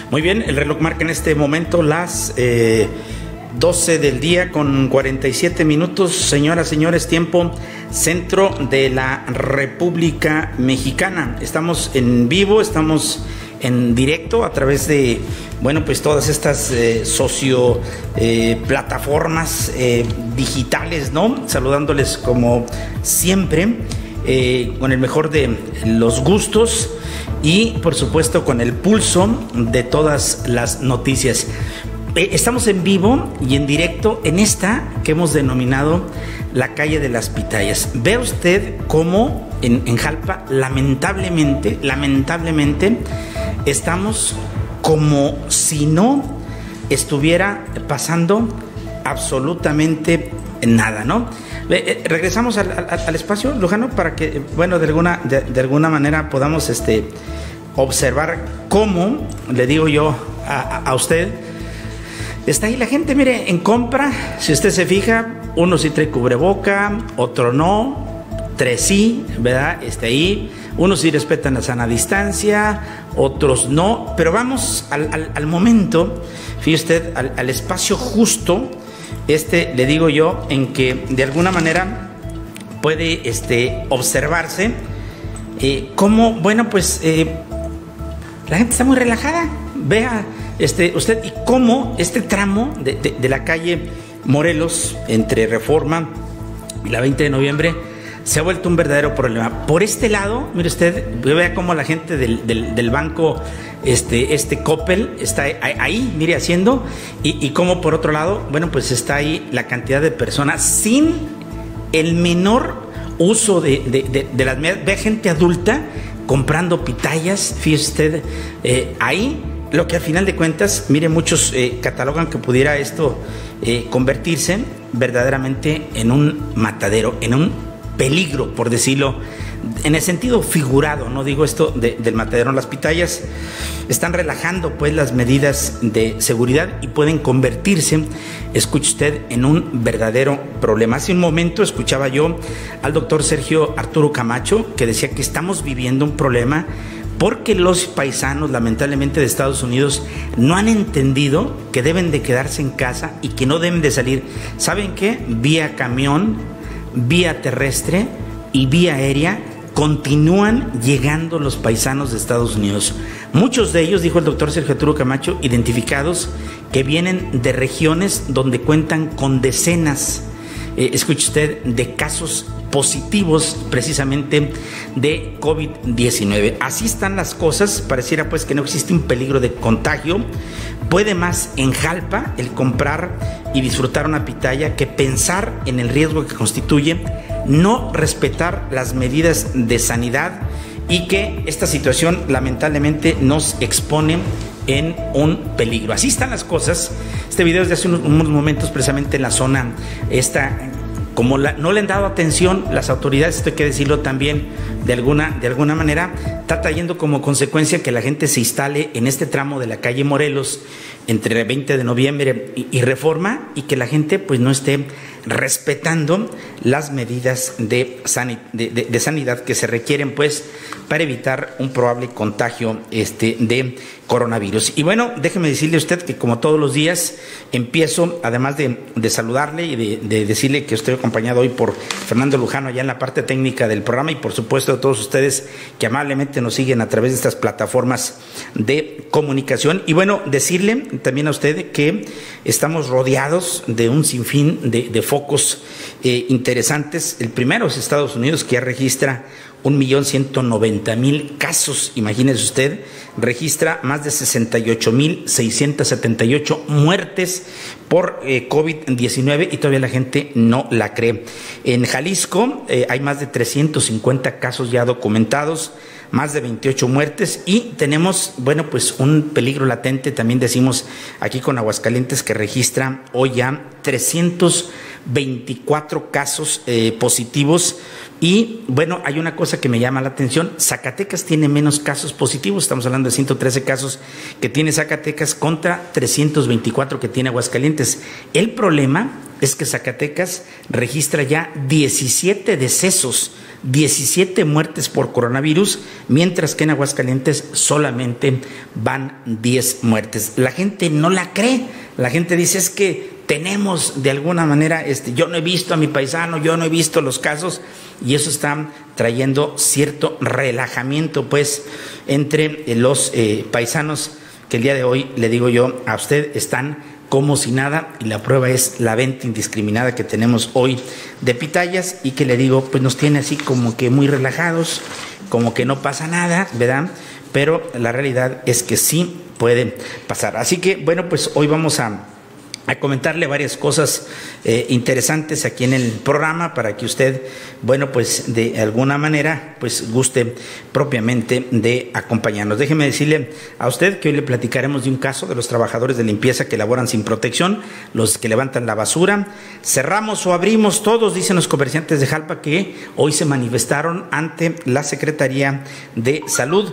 Muy bien, el reloj marca en este momento las 12 del día con 47 minutos. Señoras, señores, tiempo centro de la República Mexicana. Estamos en vivo, estamos en directo a través de, bueno, pues todas estas plataformas digitales, ¿no? Saludándoles como siempre, con el mejor de los gustos y por supuesto con el pulso de todas las noticias. Estamos en vivo y en directo en esta que hemos denominado la calle de las pitayas. Vea usted cómo en Jalpa lamentablemente estamos como si no estuviera pasando absolutamente nada, ¿no? Regresamos al espacio, Lujano, para que, bueno, de alguna manera podamos observar cómo, le digo yo a usted, está ahí la gente, mire, en compra. Si usted se fija, uno sí trae cubreboca, otro no, tres sí, ¿verdad? Ahí, unos sí respetan la sana distancia, otros no, pero vamos al momento, fíjese usted, al espacio justo, le digo yo, en que de alguna manera puede observarse cómo, bueno, pues la gente está muy relajada. Vea usted y cómo este tramo de la calle Morelos entre Reforma y la 20 de noviembre se ha vuelto un verdadero problema. Por este lado, mire usted, vea cómo la gente del banco Coppel está ahí, mire, haciendo, y cómo por otro lado, bueno, pues está ahí la cantidad de personas sin el menor uso de las medidas. Ve gente adulta comprando pitayas, fíjese usted, ahí. Lo que al final de cuentas, mire, muchos catalogan que pudiera esto convertirse verdaderamente en un matadero, en un peligro, por decirlo, en el sentido figurado, no digo esto del matadero. Las pitayas están relajando pues las medidas de seguridad y pueden convertirse, escuche usted, en un verdadero problema. Hace un momento escuchaba yo al doctor Sergio Arturo Camacho, que decía que estamos viviendo un problema porque los paisanos, lamentablemente, de Estados Unidos no han entendido que deben de quedarse en casa y que no deben de salir. ¿Saben qué? Vía camión, vía terrestre y vía aérea continúan llegando los paisanos de Estados Unidos. Muchos de ellos, dijo el doctor Sergio Arturo Camacho, identificados, que vienen de regiones donde cuentan con decenas, escuche usted, de casos positivos precisamente de COVID-19. Así están las cosas, pareciera pues que no existe un peligro de contagio. Puede más en Jalpa el comprar y disfrutar una pitaya que pensar en el riesgo que constituye no respetar las medidas de sanidad y que esta situación lamentablemente nos expone en un peligro. Así están las cosas. Este video es de hace unos momentos, precisamente en la zona como no le han dado atención las autoridades, esto hay que decirlo también de alguna manera, está trayendo como consecuencia que la gente se instale en este tramo de la calle Morelos entre 20 de noviembre y Reforma, y que la gente pues no esté respetando las medidas de sanidad que se requieren pues para evitar un probable contagio de coronavirus. Y bueno, déjeme decirle a usted que como todos los días empiezo, además de saludarle y de decirle que estoy acompañado hoy por Fernando Lujano allá en la parte técnica del programa, y por supuesto a todos ustedes que amablemente nos siguen a través de estas plataformas de comunicación. Y bueno, decirle también a usted que estamos rodeados de un sinfín de focos interesantes. El primero es Estados Unidos, que ya registra 1.190.000 casos, imagínese usted, registra más de 68.678 muertes por COVID-19 y todavía la gente no la cree. En Jalisco hay más de 350 casos ya documentados, más de 28 muertes, y tenemos, bueno, pues un peligro latente, también decimos aquí con Aguascalientes, que registra hoy ya 324 casos positivos. Y bueno, hay una cosa que me llama la atención: Zacatecas tiene menos casos positivos, estamos hablando de 113 casos que tiene Zacatecas contra 324 que tiene Aguascalientes. El problema es que Zacatecas registra ya 17 decesos 17 muertes por coronavirus, mientras que en Aguascalientes solamente van 10 muertes. La gente no la cree, la gente dice es que tenemos de alguna manera, yo no he visto a mi paisano, yo no he visto los casos, y eso está trayendo cierto relajamiento pues entre los paisanos que el día de hoy, le digo yo, a usted están como si nada, y la prueba es la venta indiscriminada que tenemos hoy de pitayas, y que le digo, pues nos tiene así como que muy relajados, como que no pasa nada, ¿verdad? Pero la realidad es que sí puede pasar. Así que, bueno, pues hoy vamos a comentarle varias cosas interesantes aquí en el programa para que usted, bueno, pues de alguna manera, pues guste propiamente de acompañarnos. Déjeme decirle a usted que hoy le platicaremos de un caso de los trabajadores de limpieza que laboran sin protección, los que levantan la basura. Cerramos o abrimos todos, dicen los comerciantes de Jalpa, que hoy se manifestaron ante la Secretaría de Salud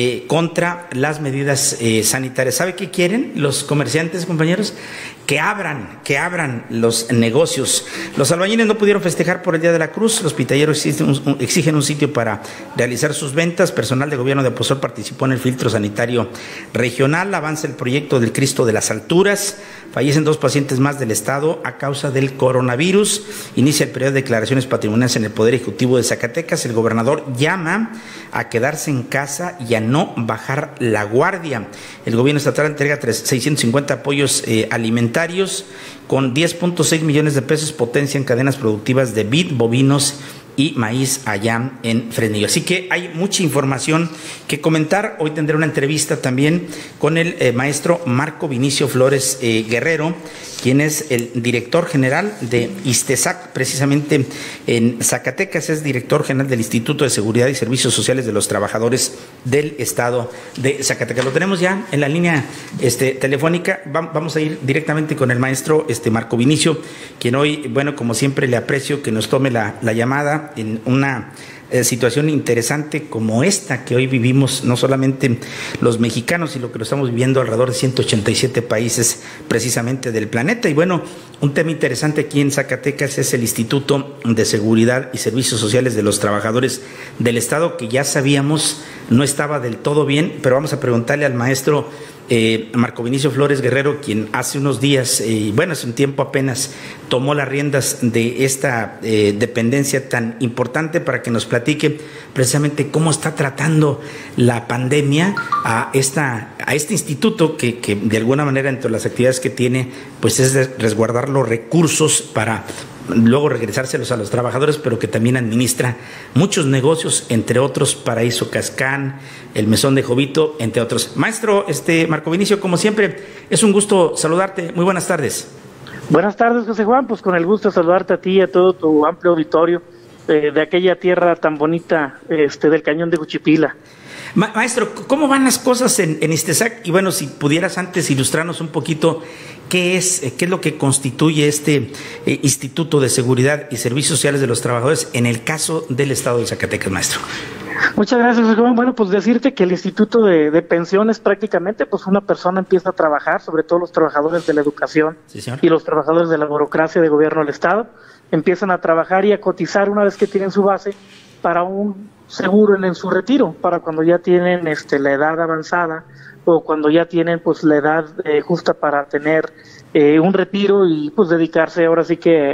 contra las medidas sanitarias. ¿Sabe qué quieren los comerciantes, compañeros? Que abran los negocios. Los albañiles no pudieron festejar por el Día de la Cruz. Los pitalleros exigen un sitio para realizar sus ventas. Personal de gobierno de Aposol participó en el filtro sanitario regional. Avanza el proyecto del Cristo de las Alturas. Fallecen 2 pacientes más del estado a causa del coronavirus. Inicia el periodo de declaraciones patrimoniales en el Poder Ejecutivo de Zacatecas. El gobernador llama a quedarse en casa y a no bajar la guardia. El gobierno estatal entrega 650 apoyos alimentarios con 10.6 millones de pesos, potencian cadenas productivas de vid, bovinos y maíz allá en Fresnillo. Así que hay mucha información que comentar. Hoy tendré una entrevista también con el maestro Marco Vinicio Flores Guerrero, quien es el director general de ISTESAC, precisamente en Zacatecas, es director general del Instituto de Seguridad y Servicios Sociales de los Trabajadores del Estado de Zacatecas. Lo tenemos ya en la línea telefónica. Vamos a ir directamente con el maestro Marco Vinicio, quien hoy, bueno, como siempre le aprecio que nos tome la llamada en una situación interesante como esta que hoy vivimos, no solamente los mexicanos, sino que lo estamos viviendo alrededor de 187 países precisamente del planeta. Y bueno, un tema interesante aquí en Zacatecas es el Instituto de Seguridad y Servicios Sociales de los Trabajadores del Estado, que ya sabíamos no estaba del todo bien, pero vamos a preguntarle al maestro Marco Vinicio Flores Guerrero, quien hace unos días, bueno, hace un tiempo apenas, tomó las riendas de esta dependencia tan importante, para que nos platique precisamente cómo está tratando la pandemia a este instituto que de alguna manera, entre las actividades que tiene, pues es resguardar los recursos para luego regresárselos a los trabajadores, pero que también administra muchos negocios, entre otros Paraíso Cascán, el Mesón de Jovito, entre otros. Maestro Marco Vinicio, como siempre, es un gusto saludarte. Muy buenas tardes. Buenas tardes, José Juan. Pues con el gusto de saludarte a ti y a todo tu amplio auditorio de aquella tierra tan bonita del Cañón de Juchipila. Maestro, ¿cómo van las cosas en ISTESAC? Y bueno, si pudieras antes ilustrarnos un poquito qué es lo que constituye este Instituto de Seguridad y Servicios Sociales de los Trabajadores en el caso del Estado de Zacatecas, maestro. Muchas gracias, José Juan. Bueno, pues decirte que el Instituto de Pensiones prácticamente, pues una persona empieza a trabajar, sobre todo los trabajadores de la educación, sí, y los trabajadores de la burocracia de gobierno del Estado, empiezan a trabajar y a cotizar una vez que tienen su base para un seguro en su retiro, para cuando ya tienen la edad avanzada o cuando ya tienen pues la edad justa para tener un retiro y pues dedicarse ahora sí que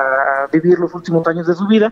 a vivir los últimos años de su vida.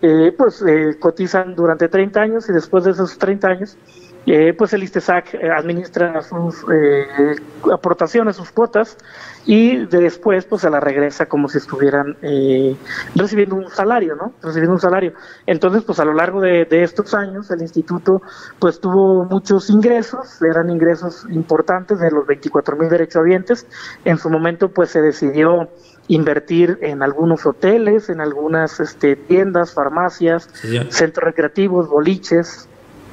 Cotizan durante 30 años y después de esos 30 años pues el ISTESAC administra sus aportaciones, sus cuotas, y después pues se la regresa como si estuvieran recibiendo un salario, ¿no? Recibiendo un salario. Entonces, pues a lo largo de estos años el instituto pues tuvo muchos ingresos, eran ingresos importantes de los 24,000 derechohabientes. En su momento pues se decidió invertir en algunos hoteles, en algunas tiendas, farmacias, sí, centros recreativos, boliches.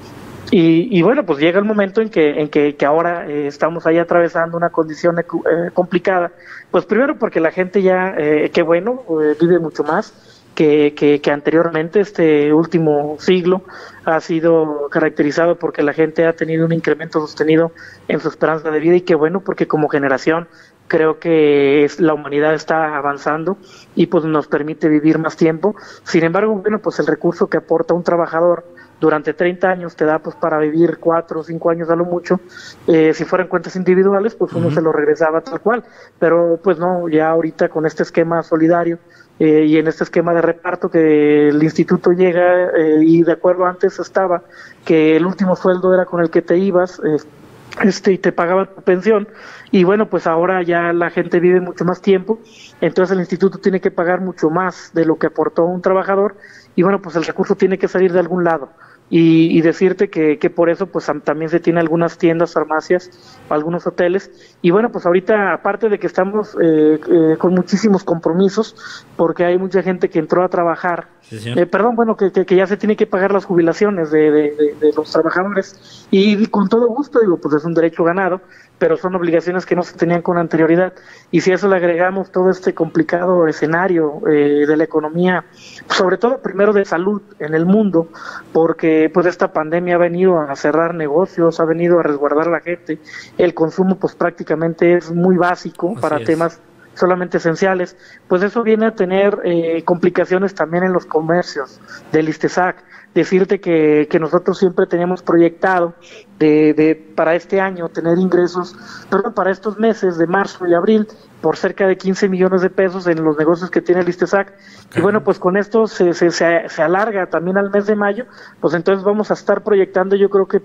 Y bueno, pues llega el momento en que ahora estamos ahí atravesando una condición complicada. Pues primero porque la gente ya, qué bueno, vive mucho más que anteriormente. Este último siglo ha sido caracterizado porque la gente ha tenido un incremento sostenido en su esperanza de vida, y qué bueno, porque como generación creo que la humanidad está avanzando y pues nos permite vivir más tiempo. Sin embargo, bueno, pues el recurso que aporta un trabajador durante 30 años te da pues para vivir 4 o 5 años a lo mucho. Si fueran cuentas individuales, pues uno se lo regresaba tal cual, pero pues no, ya ahorita con este esquema solidario y en este esquema de reparto que el instituto llega y de acuerdo antes estaba que el último sueldo era con el que te ibas y te pagaban tu pensión, y bueno, pues ahora ya la gente vive mucho más tiempo, entonces el instituto tiene que pagar mucho más de lo que aportó un trabajador, y bueno, pues el recurso tiene que salir de algún lado. Y decirte que por eso pues también se tiene algunas tiendas, farmacias, algunos hoteles, y bueno, pues ahorita aparte de que estamos con muchísimos compromisos, porque hay mucha gente que entró a trabajar, que ya se tiene que pagar las jubilaciones de los trabajadores, y con todo gusto, digo, pues es un derecho ganado, pero son obligaciones que no se tenían con anterioridad, y si a eso le agregamos todo este complicado escenario de la economía, sobre todo primero de salud en el mundo, porque pues esta pandemia ha venido a cerrar negocios, ha venido a resguardar a la gente, el consumo pues prácticamente es muy básico para temas solamente esenciales, pues eso viene a tener complicaciones también en los comercios del ISTESAC. Decirte que nosotros siempre teníamos proyectado para este año tener ingresos, para estos meses de marzo y abril, por cerca de 15 millones de pesos en los negocios que tiene el ISTESAC. Y bueno, pues con esto se alarga también al mes de mayo, pues entonces vamos a estar proyectando, yo creo que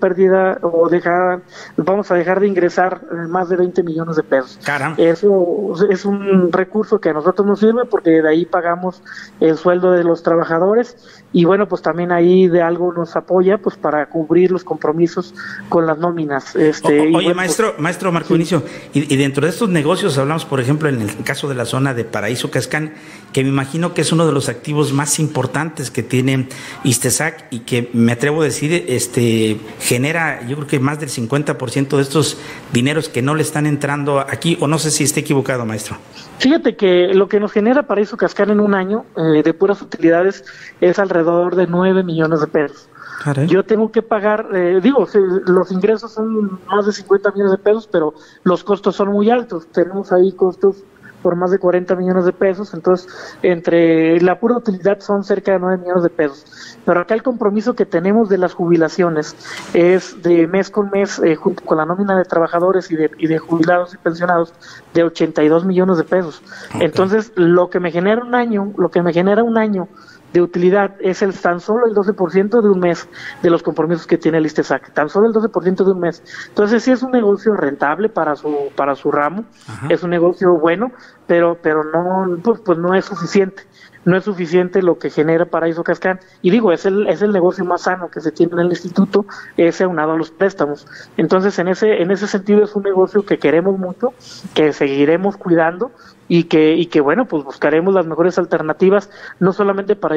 vamos a dejar de ingresar más de 20 millones de pesos. Caramba. Eso es un recurso que a nosotros nos sirve porque de ahí pagamos el sueldo de los trabajadores, y bueno, pues también ahí de algo nos apoya pues para cubrir los compromisos con las nóminas. Oye, bueno, maestro Marco Vinicio, y dentro de estos negocios hablamos, por ejemplo, en el caso de la zona de Paraíso Cascán, que me imagino que es uno de los activos más importantes que tiene ISTESAC y que me atrevo a decir, genera, yo creo que más del 50% de estos dineros que no le están entrando aquí, o no sé si esté equivocado, maestro. Fíjate que lo que nos genera Paraíso Cascán en un año de puras utilidades es alrededor de 9 millones de pesos. Caray. Yo tengo que pagar, los ingresos son más de 50 millones de pesos, pero los costos son muy altos. Tenemos ahí costos por más de 40 millones de pesos, entonces entre la pura utilidad son cerca de 9 millones de pesos. Pero acá el compromiso que tenemos de las jubilaciones es de mes con mes, junto con la nómina de trabajadores y de jubilados y pensionados, de 82 millones de pesos. Okay. Entonces, lo que me genera un año de utilidad es tan solo el 12% de un mes de los compromisos que tiene el ISTESAC, tan solo el 12% de un mes. Entonces sí es un negocio rentable para su ramo. Ajá. Es un negocio bueno, pero no, pues no es suficiente. No es suficiente lo que genera Paraíso Cascán, y digo, es el negocio más sano que se tiene en el instituto, ese aunado a los préstamos. Entonces, en ese sentido es un negocio que queremos mucho, que seguiremos cuidando, y que bueno, pues buscaremos las mejores alternativas, no solamente para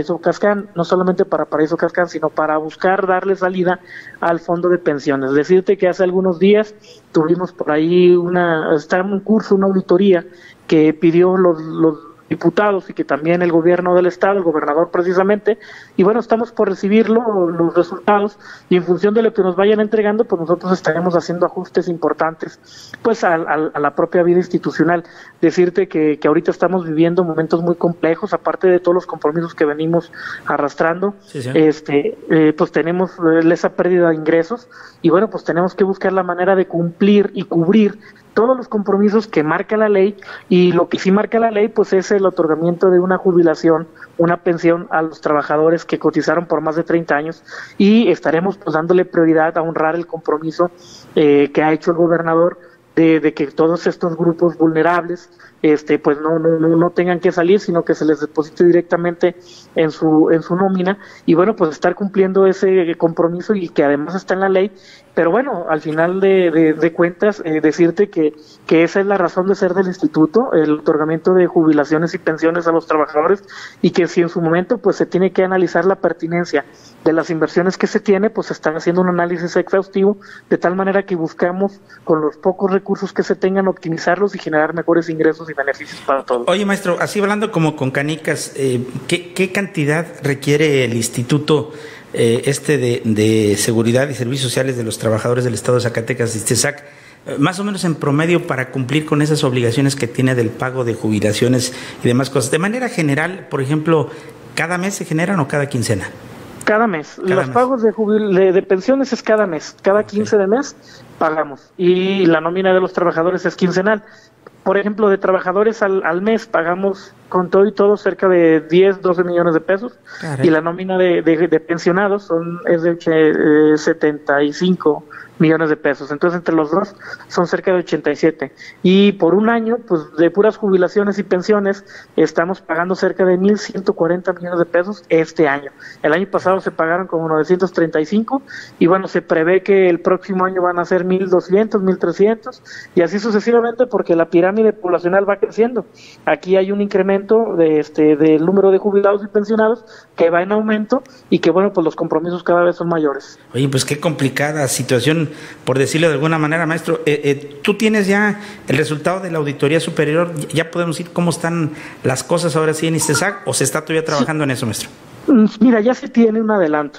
Paraíso Cascán, sino para buscar darle salida al fondo de pensiones. Decirte que hace algunos días tuvimos por ahí una auditoría que pidió los diputados y que también el gobierno del estado, el gobernador precisamente, y bueno, estamos por recibirlo, los resultados, y en función de lo que nos vayan entregando, pues nosotros estaremos haciendo ajustes importantes pues a la propia vida institucional. Decirte que ahorita estamos viviendo momentos muy complejos, aparte de todos los compromisos que venimos arrastrando, pues tenemos esa pérdida de ingresos, y bueno, pues tenemos que buscar la manera de cumplir y cubrir todos los compromisos que marca la ley, y lo que sí marca la ley pues es el otorgamiento de una jubilación, una pensión a los trabajadores que cotizaron por más de 30 años, y estaremos pues dándole prioridad a honrar el compromiso que ha hecho el gobernador de que todos estos grupos vulnerables pues no tengan que salir, sino que se les deposite directamente en su nómina, y bueno, pues estar cumpliendo ese compromiso, y que además está en la ley. Pero bueno, al final de cuentas, decirte que esa es la razón de ser del instituto, el otorgamiento de jubilaciones y pensiones a los trabajadores, y que si en su momento pues se tiene que analizar la pertinencia de las inversiones que se tiene, pues se están haciendo un análisis exhaustivo, de tal manera que buscamos con los pocos recursos que se tengan optimizarlos y generar mejores ingresos y beneficios para todos. Oye, maestro, así hablando como con canicas, ¿qué cantidad requiere el instituto de Seguridad y Servicios Sociales de los Trabajadores del Estado de Zacatecas, ISTESAC, más o menos en promedio para cumplir con esas obligaciones que tiene del pago de jubilaciones y demás cosas? De manera general, por ejemplo, ¿cada mes se generan o cada quincena? Cada mes. Los pagos de pensiones es cada mes. Cada 15 de mes pagamos. Y la nómina de los trabajadores es quincenal. Por ejemplo, de trabajadores al mes pagamos con todo y todo cerca de 10, 12 millones de pesos. Caray. Y la nómina de pensionados es de 75 millones de pesos. Entonces, entre los dos son cerca de 87. Y por un año, pues de puras jubilaciones y pensiones, estamos pagando cerca de 1.140 millones de pesos este año. El año pasado se pagaron como 935 y bueno, se prevé que el próximo año van a ser 1.200, 1.300 y así sucesivamente porque la pirámide poblacional va creciendo. Aquí hay un incremento del número de jubilados y pensionados que va en aumento y que bueno, pues los compromisos cada vez son mayores. Oye, pues qué complicada situación, por decirlo de alguna manera, maestro. ¿Tú tienes ya el resultado de la auditoría superior? ¿Ya podemos decir cómo están las cosas ahora sí en ISTESAC o se está todavía trabajando en eso, maestro? Mira, ya se tiene un adelanto.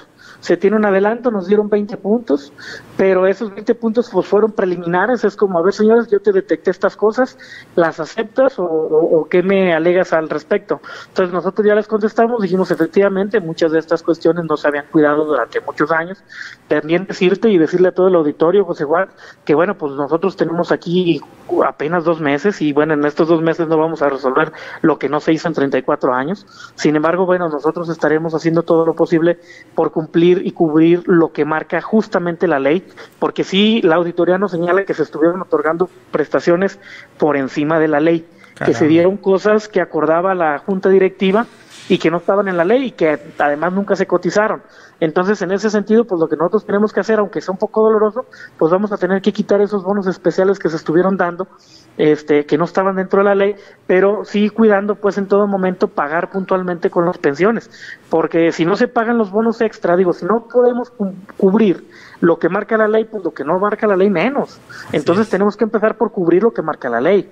Nos dieron 20 puntos, pero esos 20 puntos pues fueron preliminares, es como, a ver señores, yo te detecté estas cosas, ¿las aceptas o qué me alegas al respecto? Entonces nosotros ya les contestamos, dijimos efectivamente, muchas de estas cuestiones no se habían cuidado durante muchos años, también decirte y decirle a todo el auditorio, José Juan, que bueno, pues nosotros tenemos aquí apenas 2 meses y bueno, en estos 2 meses no vamos a resolver lo que no se hizo en 34 años, sin embargo, bueno, nosotros estaremos haciendo todo lo posible por cumplir y cubrir lo que marca justamente la ley, porque sí, la auditoría nos señala que se estuvieron otorgando prestaciones por encima de la ley, caramba, que se dieron cosas que acordaba la junta directiva y que no estaban en la ley y que además nunca se cotizaron. Entonces, en ese sentido, pues lo que nosotros tenemos que hacer, aunque sea un poco doloroso, pues vamos a tener que quitar esos bonos especiales que se estuvieron dando, que no estaban dentro de la ley, pero sí cuidando, pues en todo momento, pagar puntualmente con las pensiones, porque si no se pagan los bonos extra, si no podemos cubrir lo que marca la ley, pues lo que no marca la ley menos. Entonces tenemos que empezar por cubrir lo que marca la ley.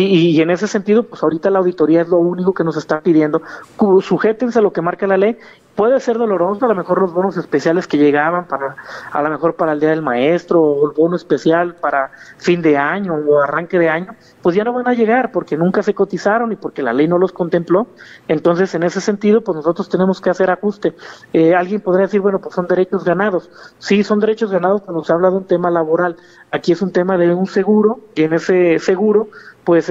Y en ese sentido, pues ahorita la auditoría es lo único que nos está pidiendo. Sujétense a lo que marca la ley. Puede ser doloroso, a lo mejor los bonos especiales que llegaban a lo mejor para el Día del Maestro, o el bono especial para fin de año o arranque de año, pues ya no van a llegar porque nunca se cotizaron y porque la ley no los contempló. Entonces, en ese sentido, pues nosotros tenemos que hacer ajuste. Alguien podría decir, bueno, pues son derechos ganados. Sí, son derechos ganados cuando se habla de un tema laboral. Aquí es un tema de un seguro, y en ese seguro pues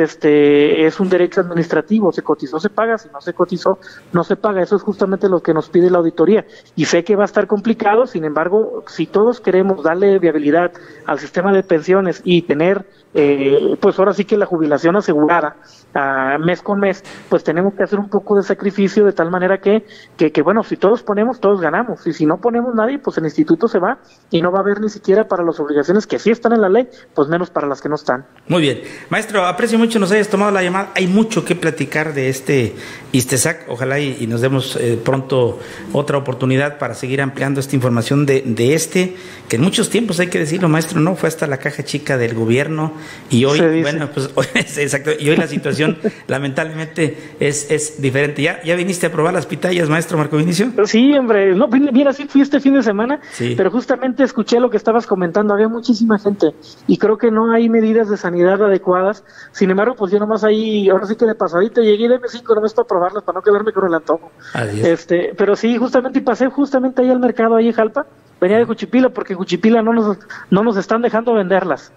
es un derecho administrativo, se cotizó, se paga, si no se cotizó, no se paga. Eso es justamente lo que nos pide la auditoría. Y sé que va a estar complicado, sin embargo, si todos queremos darle viabilidad al sistema de pensiones y tener, pues ahora sí que la jubilación asegurada, mes con mes, pues tenemos que hacer un poco de sacrificio de tal manera que bueno, si todos ponemos, todos ganamos. Y si no ponemos nadie, pues el instituto se va y no va a haber ni siquiera para las obligaciones que sí están en la ley, pues menos para las que no están. Muy bien. Maestro, aprecio mucho nos hayas tomado la llamada. Hay mucho que platicar de ISTESAC. Ojalá y nos demos pronto otra oportunidad para seguir ampliando esta información de que en muchos tiempos, hay que decirlo, maestro, no fue hasta la caja chica del gobierno y hoy, bueno, pues hoy, exacto, y hoy la situación lamentablemente es diferente. ¿Ya viniste a probar las pitayas, maestro Marco Vinicio? Sí, hombre, no, mira, sí fui este fin de semana, sí, pero justamente escuché lo que estabas comentando, había muchísima gente y creo que no hay medidas de sanidad adecuadas. Sin embargo, pues yo nomás ahí, ahora sí que de pasadita llegué de M5 nomás para probarlas, para no quedarme con el antojo. Adiós. Pero sí, justamente, y pasé justamente ahí al mercado, ahí en Jalpa, venía de Juchipila, porque en Juchipila no nos están dejando venderlas.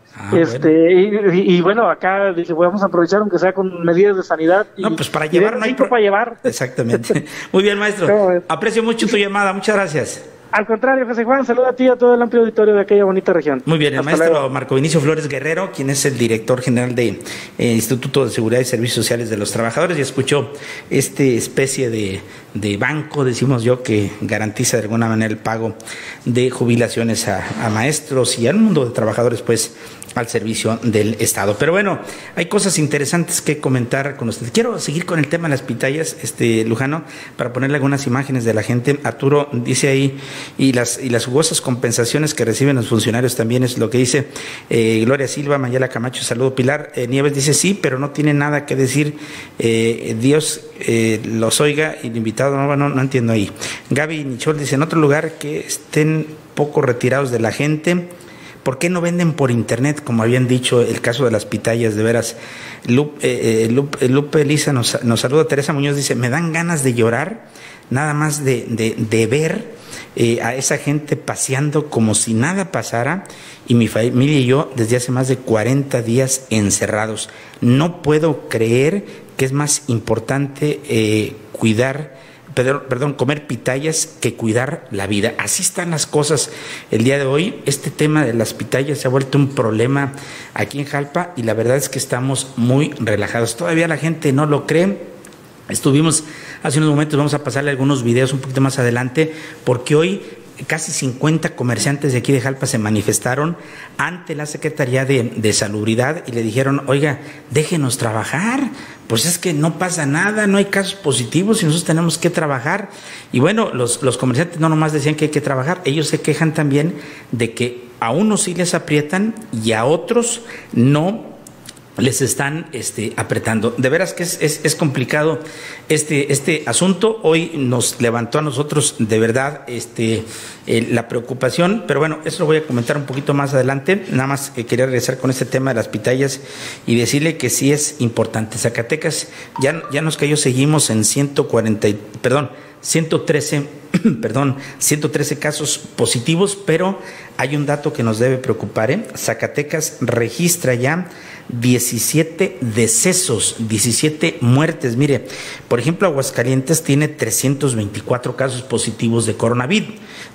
Bueno. Y bueno, acá dije, vamos a aprovechar aunque sea con medidas de sanidad. No, pues para llevar no hay para llevar. Exactamente. Muy bien, maestro. Aprecio mucho tu llamada, muchas gracias. Al contrario, José Juan, saludo a ti y a todo el amplio auditorio de aquella bonita región. Muy bien, el maestro Marco Vinicio Flores Guerrero, quien es el director general de Instituto de Seguridad y Servicios Sociales de los Trabajadores, y escuchó especie de banco, decimos yo, que garantiza de alguna manera el pago de jubilaciones a maestros y al mundo de trabajadores, pues, al servicio del Estado. Pero bueno, hay cosas interesantes que comentar con usted. Quiero seguir con el tema de las pitayas, Lujano, para ponerle algunas imágenes de la gente. Arturo dice ahí, y las jugosas compensaciones que reciben los funcionarios también es lo que dice Gloria Silva, Mayela Camacho, saludo Pilar. Nieves dice sí, pero no tiene nada que decir, Dios los oiga, y el invitado no entiendo ahí. Gaby Nichol dice, en otro lugar que estén poco retirados de la gente, ¿Por qué no venden por internet? Como habían dicho, el caso de las pitayas, de veras. Lupe Elisa nos saluda. Teresa Muñoz dice, me dan ganas de llorar nada más de ver a esa gente paseando como si nada pasara, y mi familia y yo desde hace más de 40 días encerrados. No puedo creer que es más importante comer pitayas que cuidar la vida. Así están las cosas el día de hoy. Este tema de las pitayas se ha vuelto un problema aquí en Jalpa, y la verdad es que estamos muy relajados. Todavía la gente no lo cree. Estuvimos hace unos momentos, vamos a pasarle algunos videos un poquito más adelante, porque hoy casi 50 comerciantes de aquí de Jalpa se manifestaron ante la Secretaría de Salubridad y le dijeron, oiga, déjenos trabajar, pues es que no pasa nada, no hay casos positivos y nosotros tenemos que trabajar. Y bueno, los comerciantes no nomás decían que hay que trabajar, ellos se quejan también de que a unos sí les aprietan y a otros no les están apretando. De veras que es complicado este asunto. Hoy nos levantó a nosotros de verdad la preocupación, pero bueno, eso lo voy a comentar un poquito más adelante. Nada más quería regresar con este tema de las pitayas y decirle que sí es importante. Zacatecas ya nos cayó, seguimos en 113 casos positivos, pero hay un dato que nos debe preocupar. Zacatecas registra ya 17 decesos, 17 muertes. Mire, por ejemplo, Aguascalientes tiene 324 casos positivos de coronavirus,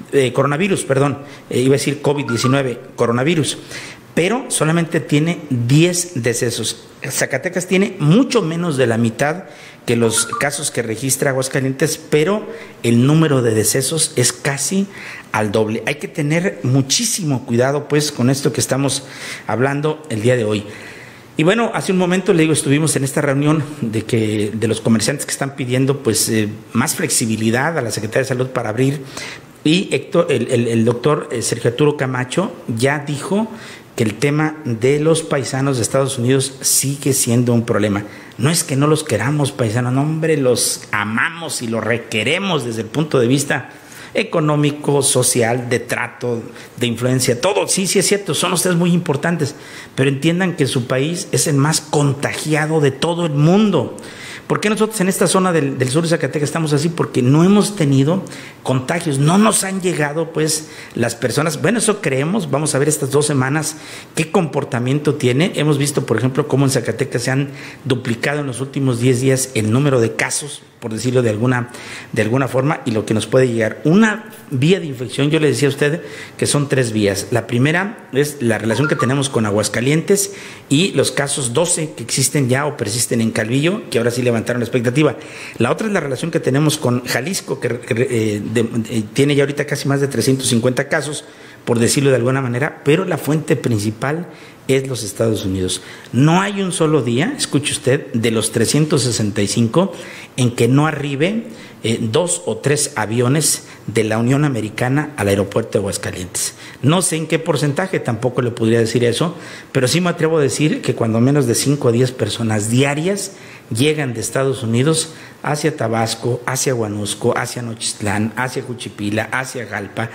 iba a decir COVID-19, coronavirus, pero solamente tiene 10 decesos. Zacatecas tiene mucho menos de la mitad que los casos que registra Aguascalientes, pero el número de decesos es casi al doble. Hay que tener muchísimo cuidado pues con esto que estamos hablando el día de hoy. Y bueno, hace un momento le digo, estuvimos en esta reunión de los comerciantes que están pidiendo pues más flexibilidad a la Secretaría de Salud para abrir, y el doctor Sergio Arturo Camacho ya dijo que el tema de los paisanos de Estados Unidos sigue siendo un problema. No es que no los queramos, paisanos, no, hombre, los amamos y los requeremos desde el punto de vista económico, social, de trato, de influencia, todo. Sí es cierto, son ustedes muy importantes, pero entiendan que su país es el más contagiado de todo el mundo. ¿Por qué nosotros en esta zona del sur de Zacatecas estamos así? Porque no hemos tenido contagios, no nos han llegado pues las personas. Bueno, eso creemos. Vamos a ver estas 2 semanas qué comportamiento tiene. Hemos visto, por ejemplo, cómo en Zacatecas se han duplicado en los últimos 10 días el número de casos, por decirlo de alguna forma, y lo que nos puede llegar. Una vía de infección, yo le decía a usted que son 3 vías. La primera es la relación que tenemos con Aguascalientes y los casos 12 que existen ya o persisten en Calvillo, que ahora sí levantaron la expectativa. La otra es la relación que tenemos con Jalisco, que tiene ya ahorita casi más de 350 casos, por decirlo de alguna manera, pero la fuente principal es los Estados Unidos. No hay un solo día, escuche usted, de los 365 en que no arribe 2 o 3 aviones de la Unión Americana al aeropuerto de Aguascalientes. No sé en qué porcentaje, tampoco le podría decir eso, pero sí me atrevo a decir que cuando menos de 5 a 10 personas diarias llegan de Estados Unidos hacia Tabasco, hacia Huanusco, hacia Nochistlán, hacia Juchipila, hacia Jalpa,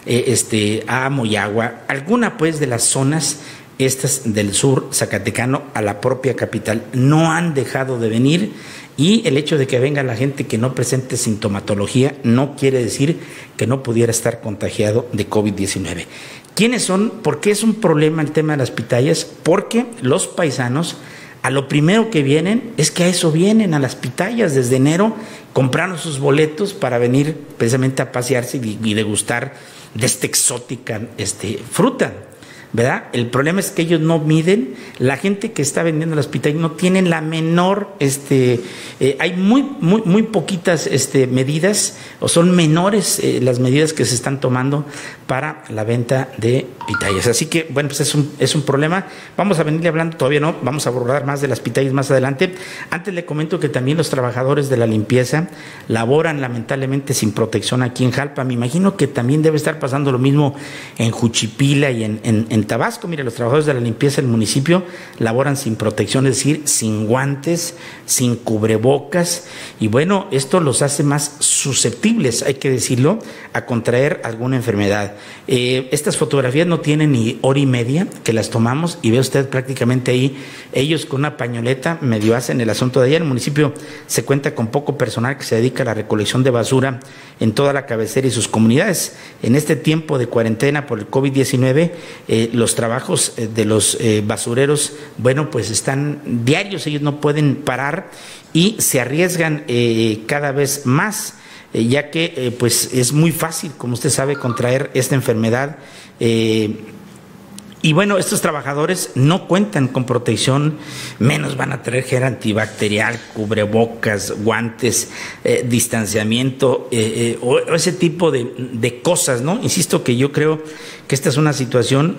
a Moyagua, alguna pues de las zonas estas del sur zacatecano a la propia capital. No han dejado de venir, y el hecho de que venga la gente que no presente sintomatología no quiere decir que no pudiera estar contagiado de COVID-19. ¿Quiénes son? ¿Por qué es un problema el tema de las pitayas? Porque los paisanos a lo primero que vienen es que a eso vienen, a las pitayas. Desde enero compraron sus boletos para venir precisamente a pasearse y degustar de esta exótica fruta, ¿verdad? El problema es que ellos no miden. La gente que está vendiendo las pitayas no tienen la menor, hay muy poquitas medidas, o son menores las medidas que se están tomando para la venta de pitayas. Así que, bueno, pues es un problema. Vamos a venirle hablando, todavía no, vamos a abordar más de las pitayas más adelante. Antes le comento que también los trabajadores de la limpieza laboran lamentablemente sin protección aquí en Jalpa. Me imagino que también debe estar pasando lo mismo en Juchipila y en en Tabasco, mire, los trabajadores de la limpieza del municipio laboran sin protección, es decir, sin guantes, sin cubrebocas, y bueno, esto los hace más susceptibles, hay que decirlo, a contraer alguna enfermedad. Estas fotografías no tienen ni hora y media que las tomamos, y ve usted prácticamente ahí, ellos con una pañoleta medio hacen el asunto de allá. En el municipio se cuenta con poco personal que se dedica a la recolección de basura en toda la cabecera y sus comunidades. En este tiempo de cuarentena por el COVID-19, los trabajos de los basureros, bueno, pues están diarios, ellos no pueden parar y se arriesgan cada vez más, ya que pues es muy fácil, como usted sabe, contraer esta enfermedad. Y bueno, estos trabajadores no cuentan con protección, menos van a traer gel antibacterial, cubrebocas, guantes, distanciamiento, o ese tipo de cosas, ¿no? Insisto que yo creo que esta es una situación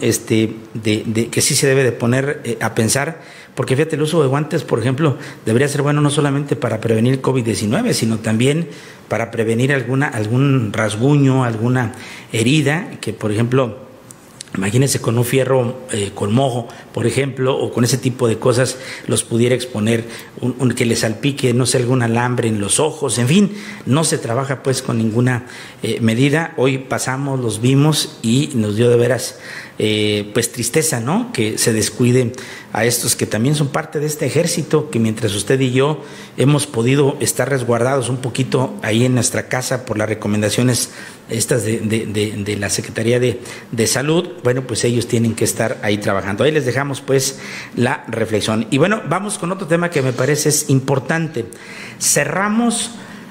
que sí se debe de poner a pensar, porque fíjate, el uso de guantes, por ejemplo, debería ser bueno no solamente para prevenir el COVID-19, sino también para prevenir algún rasguño, alguna herida, que por ejemplo, imagínense con un fierro con mojo, por ejemplo, o con ese tipo de cosas los pudiera exponer, que le salpique, no sé, algún alambre en los ojos, en fin, no se trabaja pues con ninguna medida. Hoy pasamos, los vimos y nos dio de veras pues tristeza, ¿no? Que se descuiden a estos que también son parte de este ejército, que mientras usted y yo hemos podido estar resguardados un poquito ahí en nuestra casa por las recomendaciones estas de la Secretaría de Salud, bueno, pues ellos tienen que estar ahí trabajando. Ahí les dejamos pues la reflexión. Y bueno, vamos con otro tema que me parece es importante. ¿Cerramos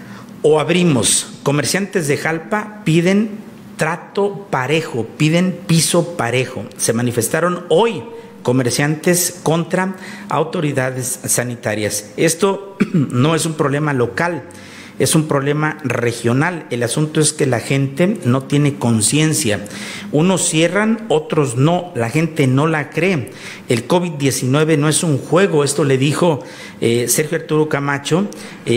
o abrimos? Comerciantes de Jalpa piden trato parejo, piden piso parejo. Se manifestaron hoy comerciantes contra autoridades sanitarias. Esto no es un problema local, es un problema regional. El asunto es que la gente no tiene conciencia. Unos cierran, otros no. La gente no la cree. El COVID-19 no es un juego. Esto le dijo Sergio Arturo Camacho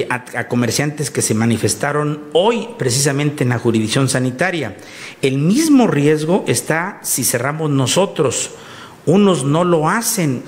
a comerciantes que se manifestaron hoy precisamente en la jurisdicción sanitaria. El mismo riesgo está si cerramos nosotros. Unos no lo hacen.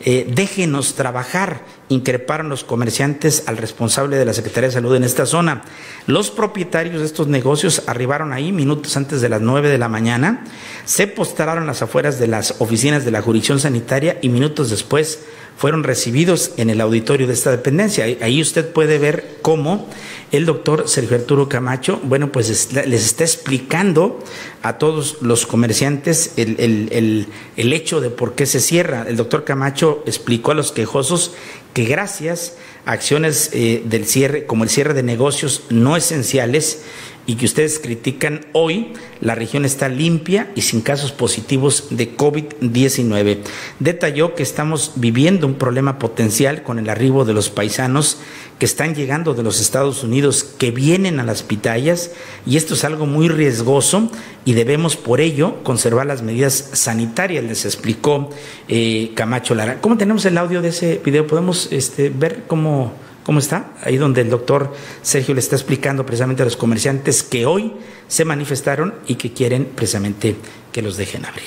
Déjenos trabajar, increparon los comerciantes al responsable de la Secretaría de Salud en esta zona. Los propietarios de estos negocios arribaron ahí minutos antes de las 9 de la mañana, se postraron a las afueras de las oficinas de la jurisdicción sanitaria y minutos después fueron recibidos en el auditorio de esta dependencia. Ahí usted puede ver cómo el doctor Sergio Arturo Camacho, bueno, pues les está explicando a todos los comerciantes el hecho de por qué se cierra. El doctor Camacho explicó a los quejosos que gracias a acciones del cierre, como el cierre de negocios no esenciales, y que ustedes critican hoy, la región está limpia y sin casos positivos de COVID-19. Detalló que estamos viviendo un problema potencial con el arribo de los paisanos que están llegando de los Estados Unidos, que vienen a las pitayas, y esto es algo muy riesgoso y debemos por ello conservar las medidas sanitarias, les explicó Camacho Lara. ¿Cómo tenemos el audio de ese video? ¿Podemos ver cómo está? Ahí donde el doctor Sergio le está explicando precisamente a los comerciantes que hoy se manifestaron y que quieren precisamente que los dejen abrir.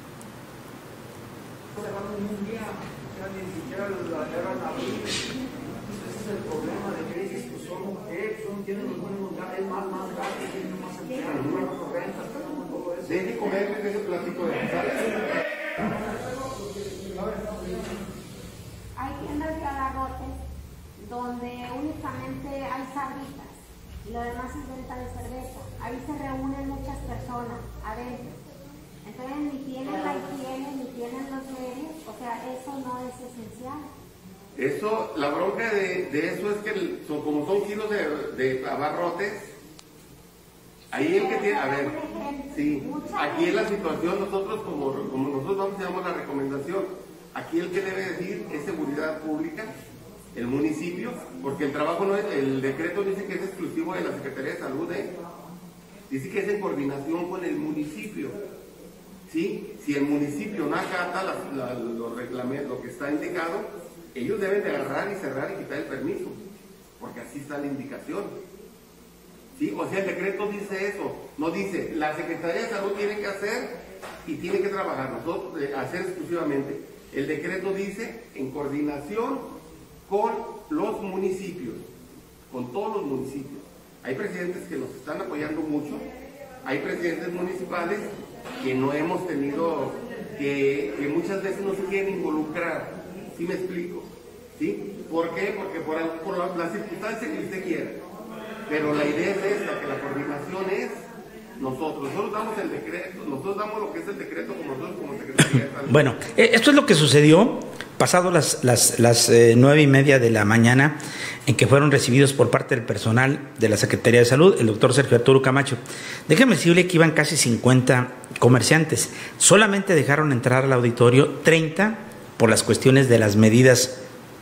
Donde únicamente hay sabritas y lo demás es venta de cerveza. Ahí se reúnen muchas personas adentro. Entonces ni tienen la higiene, ni tienen los medios, o sea, eso no es esencial. Eso, la bronca de eso es que como son kilos de abarrotes, ahí el que tiene, a ver, sí, aquí es la situación, nosotros como nosotros vamos a llamar la recomendación, aquí el que debe decir es seguridad pública, el municipio, porque el trabajo no es, el decreto dice que es exclusivo de la Secretaría de Salud, dice que es en coordinación con el municipio, ¿sí? Si el municipio no acata los reglamentos, lo que está indicado, ellos deben de agarrar y cerrar y quitar el permiso, porque así está la indicación, ¿sí? O sea, el decreto dice eso, no dice, la Secretaría de Salud tiene que hacer y tiene que trabajar, nosotros hacer exclusivamente. El decreto dice en coordinación con los municipios, con todos los municipios. Hay presidentes que nos están apoyando mucho, hay presidentes municipales que no hemos tenido, que muchas veces no se quieren involucrar. ¿Sí me explico? ¿Sí? ¿Por qué? Porque por la circunstancia que usted quiera. Pero la idea es esta, que la coordinación es nosotros damos el decreto, nosotros damos lo que es el decreto como Secretaría de Salud. Bueno, esto es lo que sucedió pasado las 9:30 de la mañana, en que fueron recibidos por parte del personal de la Secretaría de Salud, el doctor Sergio Arturo Camacho. Déjeme decirle que iban casi 50 comerciantes, solamente dejaron entrar al auditorio 30 por las cuestiones de las medidas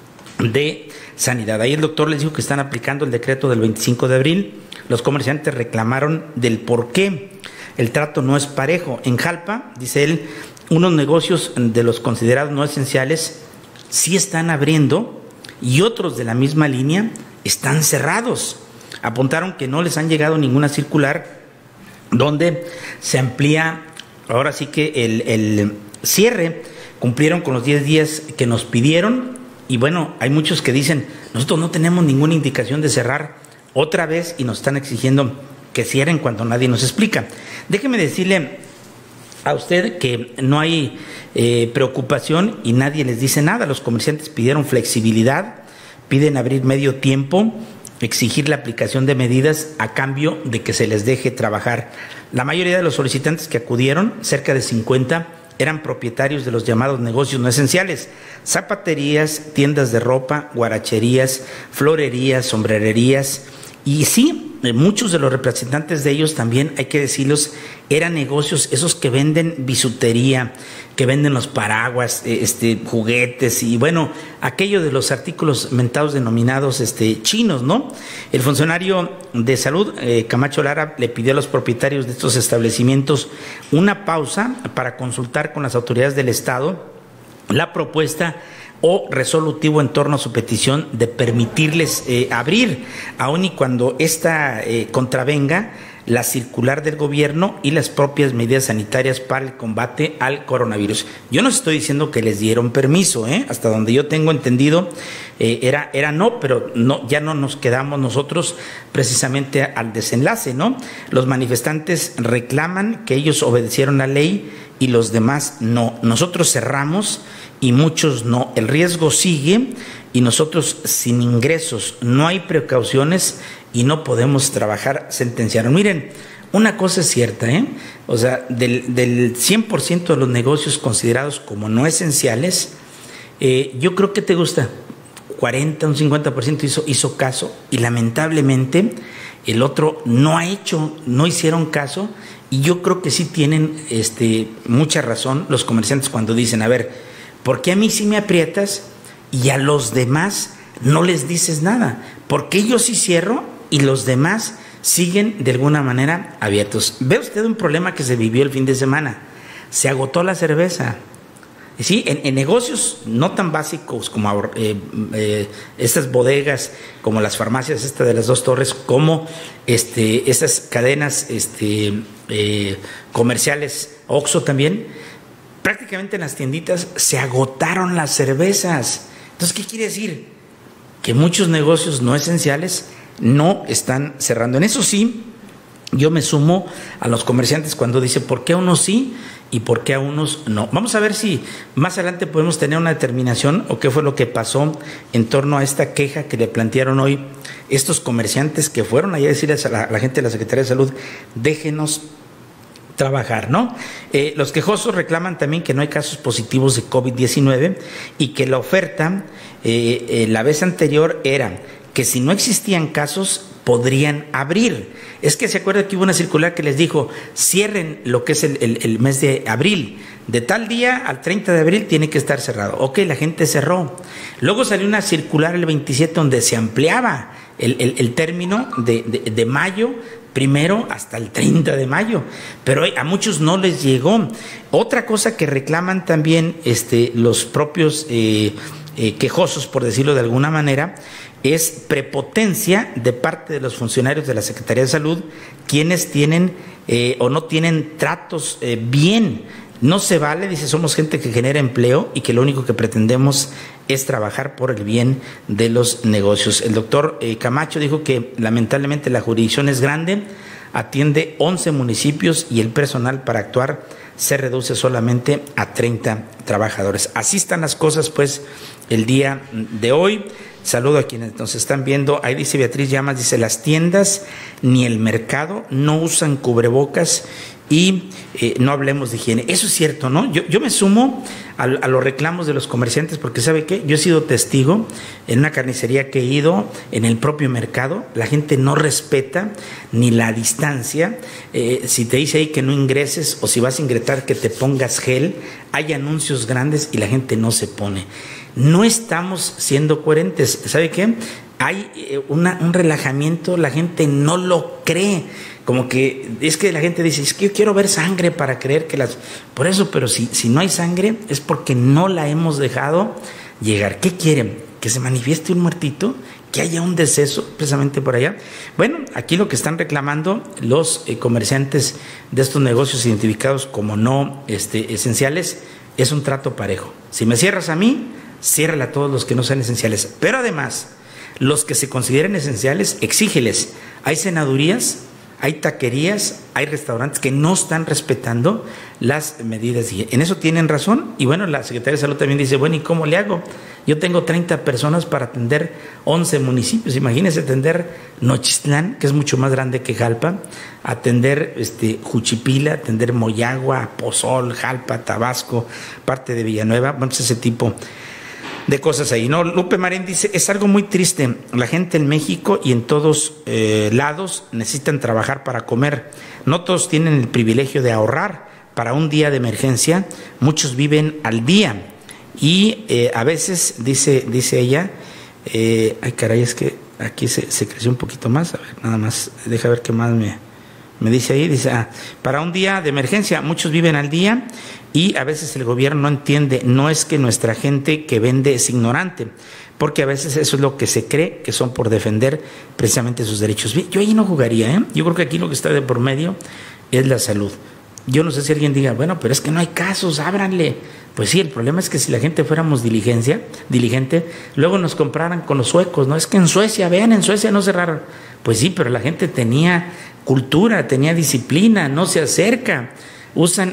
de sanidad. Ahí el doctor les dijo que están aplicando el decreto del 25 de abril. Los comerciantes reclamaron del por qué el trato no es parejo. En Jalpa, dice él, unos negocios de los considerados no esenciales sí están abriendo y otros de la misma línea están cerrados. Apuntaron que no les han llegado ninguna circular donde se amplía ahora sí que el cierre. Cumplieron con los 10 días que nos pidieron y bueno, hay muchos que dicen, nosotros no tenemos ninguna indicación de cerrar otra vez y nos están exigiendo que cierren cuando nadie nos explica. Déjeme decirle a usted que no hay preocupación y nadie les dice nada. Los comerciantes pidieron flexibilidad, piden abrir medio tiempo, exigir la aplicación de medidas a cambio de que se les deje trabajar. La mayoría de los solicitantes que acudieron, cerca de 50, eran propietarios de los llamados negocios no esenciales: zapaterías, tiendas de ropa, guaracherías, florerías, sombrererías. Y sí, muchos de los representantes de ellos también, hay que decirlos, eran negocios esos que venden bisutería, que venden los paraguas, juguetes y bueno, aquello de los artículos mentados denominados chinos, ¿no? El funcionario de salud, Camacho Lara, le pidió a los propietarios de estos establecimientos una pausa para consultar con las autoridades del Estado la propuesta o resolutivo en torno a su petición de permitirles abrir, aun y cuando esta contravenga la circular del gobierno y las propias medidas sanitarias para el combate al coronavirus. Yo no estoy diciendo que les dieron permiso, hasta donde yo tengo entendido era no, pero no, ya no nos quedamos nosotros precisamente al desenlace, ¿no? Los manifestantes reclaman que ellos obedecieron la ley y los demás no. Nosotros cerramos y muchos no. El riesgo sigue y nosotros sin ingresos, no hay precauciones y no podemos trabajar, sentenciaron. Miren, una cosa es cierta, o sea, del 100% de los negocios considerados como no esenciales, yo creo que te gusta, 40, un 50% hizo caso y lamentablemente el otro no hicieron caso y yo creo que sí tienen mucha razón los comerciantes cuando dicen, a ver, ¿por qué a mí sí me aprietas y a los demás no les dices nada? ¿Por qué yo sí cierro y los demás siguen de alguna manera abiertos? Ve usted un problema que se vivió el fin de semana. Se agotó la cerveza. Sí, en negocios no tan básicos como estas bodegas, como las farmacias de las Dos Torres, como esas cadenas comerciales, Oxxo también, prácticamente en las tienditas se agotaron las cervezas. Entonces, ¿qué quiere decir? Que muchos negocios no esenciales no están cerrando. En eso sí, yo me sumo a los comerciantes cuando dice por qué a unos sí y por qué a unos no. Vamos a ver si más adelante podemos tener una determinación o qué fue lo que pasó en torno a esta queja que le plantearon hoy estos comerciantes que fueron allá a decirles a la gente de la Secretaría de Salud, déjenos trabajar, ¿no? Los quejosos reclaman también que no hay casos positivos de COVID-19 y que la oferta la vez anterior era que si no existían casos podrían abrir. Es que se acuerda que hubo una circular que les dijo, cierren lo que es el mes de abril, de tal día al 30 de abril tiene que estar cerrado. Ok, la gente cerró. Luego salió una circular el 27 donde se ampliaba el término de mayo primero hasta el 30 de mayo, pero a muchos no les llegó. Otra cosa que reclaman también los propios quejosos, por decirlo de alguna manera, es prepotencia de parte de los funcionarios de la Secretaría de Salud, quienes tienen o no tienen tratos bien. No se vale, dice, somos gente que genera empleo y que lo único que pretendemos es trabajar por el bien de los negocios. El doctor Camacho dijo que lamentablemente la jurisdicción es grande, atiende 11 municipios y el personal para actuar se reduce solamente a 30 trabajadores. Así están las cosas, pues, el día de hoy. Saludo a quienes nos están viendo. Ahí dice Beatriz Llamas, dice, las tiendas ni el mercado no usan cubrebocas y no hablemos de higiene. Eso es cierto, ¿no? Yo me sumo a los reclamos de los comerciantes porque, ¿sabe qué? Yo he sido testigo en una carnicería que he ido, en el propio mercado, la gente no respeta ni la distancia. Si te dice ahí que no ingreses o si vas a ingresar que te pongas gel, hay anuncios grandes y la gente no se pone. No estamos siendo coherentes. ¿Sabe qué? Hay un relajamiento, la gente no lo cree. Como que es que la gente dice, es que yo quiero ver sangre para creer que las... Por eso, pero si no hay sangre es porque no la hemos dejado llegar. ¿Qué quieren? ¿Que se manifieste un muertito? ¿Que haya un deceso precisamente por allá? Bueno, aquí lo que están reclamando los comerciantes de estos negocios identificados como no esenciales es un trato parejo. Si me cierras a mí, ciérrala a todos los que no sean esenciales. Pero además, los que se consideren esenciales, exígeles. Hay senadurías, hay taquerías, hay restaurantes que no están respetando las medidas. En eso tienen razón. Y bueno, la Secretaría de Salud también dice, bueno, ¿y cómo le hago? Yo tengo 30 personas para atender 11 municipios. Imagínense atender Nochistlán, que es mucho más grande que Jalpa, atender Juchipila, atender Moyagua, Pozol, Jalpa, Tabasco, parte de Villanueva, vamos, ese tipo de cosas ahí, ¿no? Lupe Marín dice, es algo muy triste, la gente en México y en todos lados necesitan trabajar para comer, no todos tienen el privilegio de ahorrar para un día de emergencia, muchos viven al día y a veces, dice ella, ay caray, es que aquí se creció un poquito más, a ver, nada más, deja ver qué más me dice ahí, dice, para un día de emergencia, muchos viven al día y a veces el gobierno no entiende, no es que nuestra gente que vende es ignorante, porque a veces eso es lo que se cree, que son por defender precisamente sus derechos. Yo ahí no jugaría, yo creo que aquí lo que está de por medio es la salud. Yo no sé si alguien diga, bueno, pero es que no hay casos, ábranle. Pues sí, el problema es que si la gente fuéramos diligente, luego nos compraran con los suecos, ¿no? Es que en Suecia, vean, en Suecia no cerraron. Pues sí, pero la gente tenía cultura, tenía disciplina, no se acerca, usan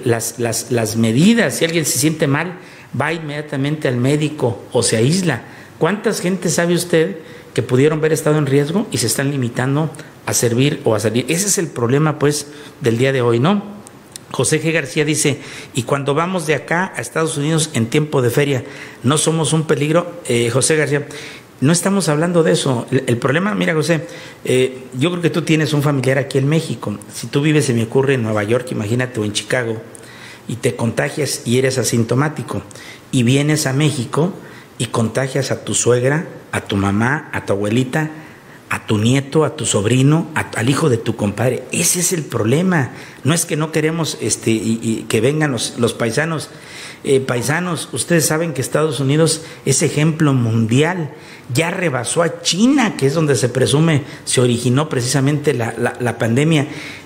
las medidas. Si alguien se siente mal, va inmediatamente al médico o se aísla. ¿Cuántas gente sabe usted que pudieron haber estado en riesgo y se están limitando a servir o a salir? Ese es el problema, pues, del día de hoy, ¿no? José G. García dice, y cuando vamos de acá a Estados Unidos en tiempo de feria, ¿no somos un peligro? José García, no estamos hablando de eso. El problema, mira, José, yo creo que tú tienes un familiar aquí en México. Si tú vives, se me ocurre, en Nueva York, imagínate, o en Chicago, y te contagias y eres asintomático, y vienes a México y contagias a tu suegra, a tu mamá, a tu abuelita, a tu nieto, a tu sobrino, al hijo de tu compadre. Ese es el problema. No es que no queremos y que vengan los paisanos. Paisanos, ustedes saben que Estados Unidos es ejemplo mundial. Ya rebasó a China, que es donde se presume se originó precisamente la pandemia.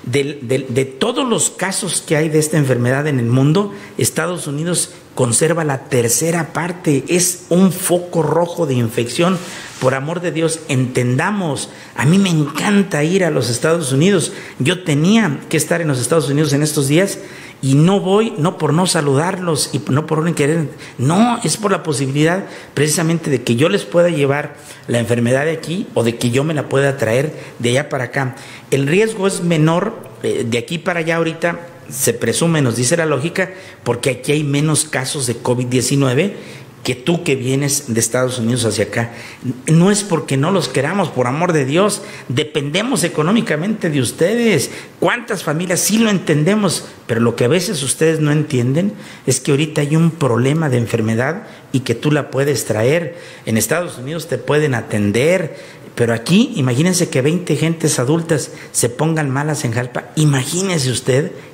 De todos los casos que hay de esta enfermedad en el mundo, Estados Unidos conserva la tercera parte. Es un foco rojo de infección. Por amor de Dios, entendamos. A mí me encanta ir a los Estados Unidos. Yo tenía que estar en los Estados Unidos en estos días y no voy, no por no saludarlos y no por no querer, no, es por la posibilidad precisamente de que yo les pueda llevar la enfermedad de aquí o de que yo me la pueda traer de allá para acá. El riesgo es menor de aquí para allá ahorita, se presume, nos dice la lógica, porque aquí hay menos casos de COVID-19 que tú que vienes de Estados Unidos hacia acá. No es porque no los queramos, por amor de Dios, dependemos económicamente de ustedes. ¿Cuántas familias? Sí lo entendemos, pero lo que a veces ustedes no entienden es que ahorita hay un problema de enfermedad y que tú la puedes traer. En Estados Unidos te pueden atender, pero aquí, imagínense que 20 gentes adultas se pongan malas en Jalpa. Imagínese usted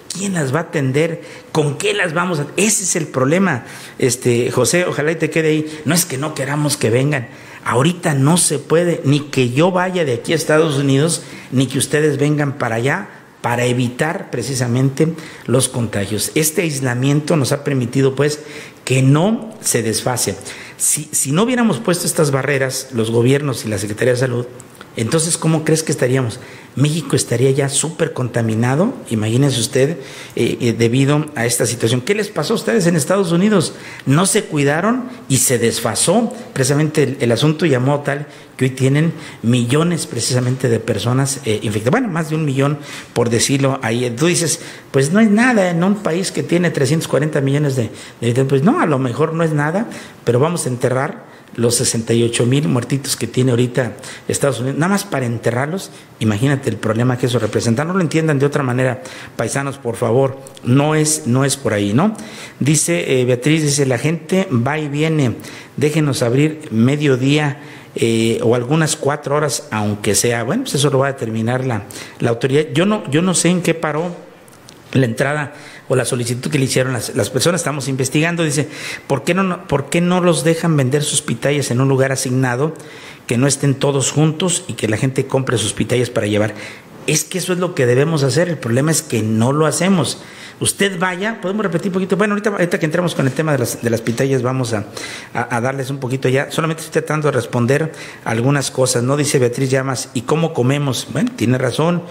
¿quién las va a atender? ¿Con qué las vamos a...? Ese es el problema, José, ojalá y te quede ahí. No es que no queramos que vengan. Ahorita no se puede, ni que yo vaya de aquí a Estados Unidos, ni que ustedes vengan para allá, para evitar precisamente los contagios. Este aislamiento nos ha permitido, pues, que no se desfase. Si no hubiéramos puesto estas barreras, los gobiernos y la Secretaría de Salud, entonces, ¿cómo crees que estaríamos? México estaría ya súper contaminado, imagínense usted, debido a esta situación. ¿Qué les pasó a ustedes en Estados Unidos? No se cuidaron y se desfasó precisamente el asunto, llamó tal que hoy tienen millones precisamente de personas infectadas. Bueno, más de 1 millón, por decirlo ahí. Tú dices, pues no es nada en un país que tiene 340 millones de pues no, a lo mejor no es nada, pero vamos a enterrar los 68,000 muertitos que tiene ahorita Estados Unidos, nada más para enterrarlos. Imagínate el problema que eso representa. No lo entiendan de otra manera, paisanos, por favor, no es por ahí, ¿no? Dice Beatriz, dice, la gente va y viene, déjenos abrir mediodía o algunas 4 horas, aunque sea. Bueno, pues eso lo va a determinar la autoridad. Yo no sé en qué paró la entrada o la solicitud que le hicieron las personas. Estamos investigando. Dice, ¿por qué no los dejan vender sus pitayas en un lugar asignado, que no estén todos juntos y que la gente compre sus pitayas para llevar? Es que eso es lo que debemos hacer. El problema es que no lo hacemos. Usted vaya, podemos repetir un poquito. Bueno, ahorita que entremos con el tema de las pitayas, vamos a darles un poquito ya. Solamente estoy tratando de responder algunas cosas, ¿no? Dice Beatriz Llamas, ¿y cómo comemos? Bueno, tiene razón.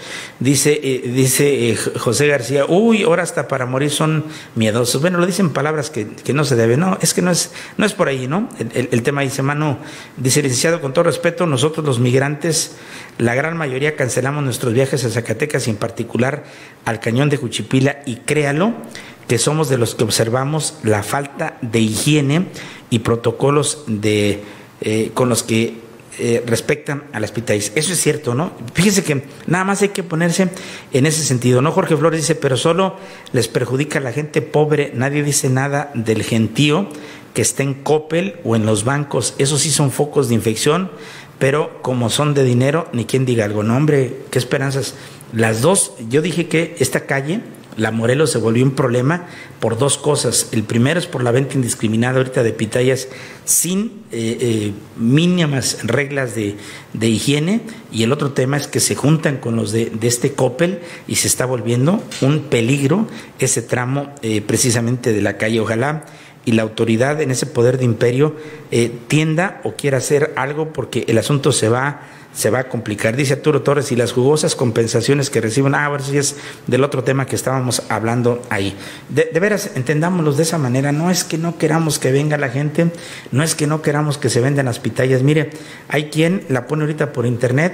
Dice José García, uy, ahora hasta para morir son miedosos. Bueno, lo dicen palabras que no se deben. No, es que no es por ahí, ¿no? El tema dice, Manu, dice, licenciado, con todo respeto, nosotros los migrantes, la gran mayoría cancelamos nuestros viajes a Zacatecas y en particular al Cañón de Juchipila, y créalo que somos de los que observamos la falta de higiene y protocolos con los que respectan a las pitayas. Eso es cierto, ¿no? Fíjese que nada más hay que ponerse en ese sentido, ¿no? Jorge Flores dice, pero solo les perjudica a la gente pobre, nadie dice nada del gentío que está en Coppel o en los bancos, esos sí son focos de infección, pero como son de dinero, ni quien diga algo. No, hombre, qué esperanzas. Las dos, yo dije que esta calle, la Morelos, se volvió un problema por 2 cosas. El primero es por la venta indiscriminada ahorita de pitayas sin mínimas reglas de higiene, y el otro tema es que se juntan con los de este Coppel y se está volviendo un peligro ese tramo precisamente de la calle. Ojalá y la autoridad en ese poder de imperio tienda o quiera hacer algo, porque el asunto se va a complicar. Dice Arturo Torres, y las jugosas compensaciones que reciben, bueno, eso ya es del otro tema que estábamos hablando ahí. De veras, entendámoslos de esa manera. No es que no queramos que venga la gente, no es que no queramos que se vendan las pitayas. Mire, hay quien la pone ahorita por internet,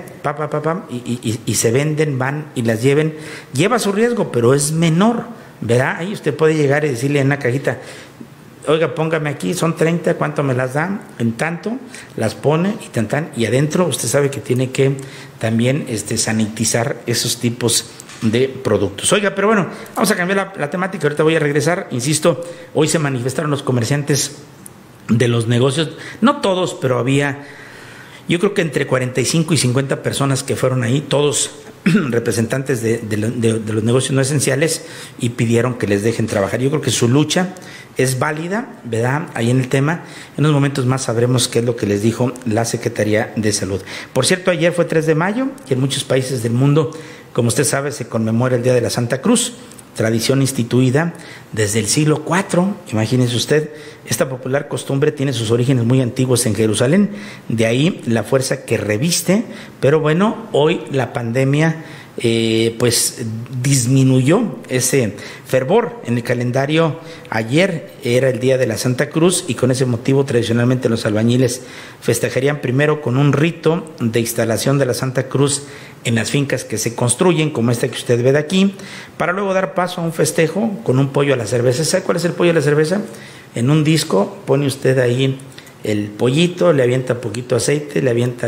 y se venden, van y las lleva su riesgo, pero es menor, ¿verdad? Ahí usted puede llegar y decirle en una cajita, oiga, póngame aquí, son 30, ¿cuánto me las dan? En tanto, las pone y adentro usted sabe que tiene que también sanitizar esos tipos de productos. Oiga, pero bueno, vamos a cambiar la temática, ahorita voy a regresar. Insisto, hoy se manifestaron los comerciantes de los negocios, no todos, pero había, yo creo que entre 45 y 50 personas que fueron ahí, todos representantes de los negocios no esenciales, y pidieron que les dejen trabajar. Yo creo que su lucha es válida, ¿verdad? Ahí en el tema, en unos momentos más sabremos qué es lo que les dijo la Secretaría de Salud. Por cierto, ayer fue 3 de mayo y en muchos países del mundo, como usted sabe, se conmemora el Día de la Santa Cruz, tradición instituida desde el siglo IV. Imagínese usted, esta popular costumbre tiene sus orígenes muy antiguos en Jerusalén, de ahí la fuerza que reviste, pero bueno, hoy la pandemia pues disminuyó ese fervor. En el calendario ayer era el Día de la Santa Cruz, y con ese motivo tradicionalmente los albañiles festejarían primero con un rito de instalación de la Santa Cruz en las fincas que se construyen, como esta que usted ve de aquí, para luego dar paso a un festejo con un pollo a la cerveza. ¿Sabe cuál es el pollo a la cerveza? En un disco pone usted ahí el pollito, le avienta un poquito de aceite, le avienta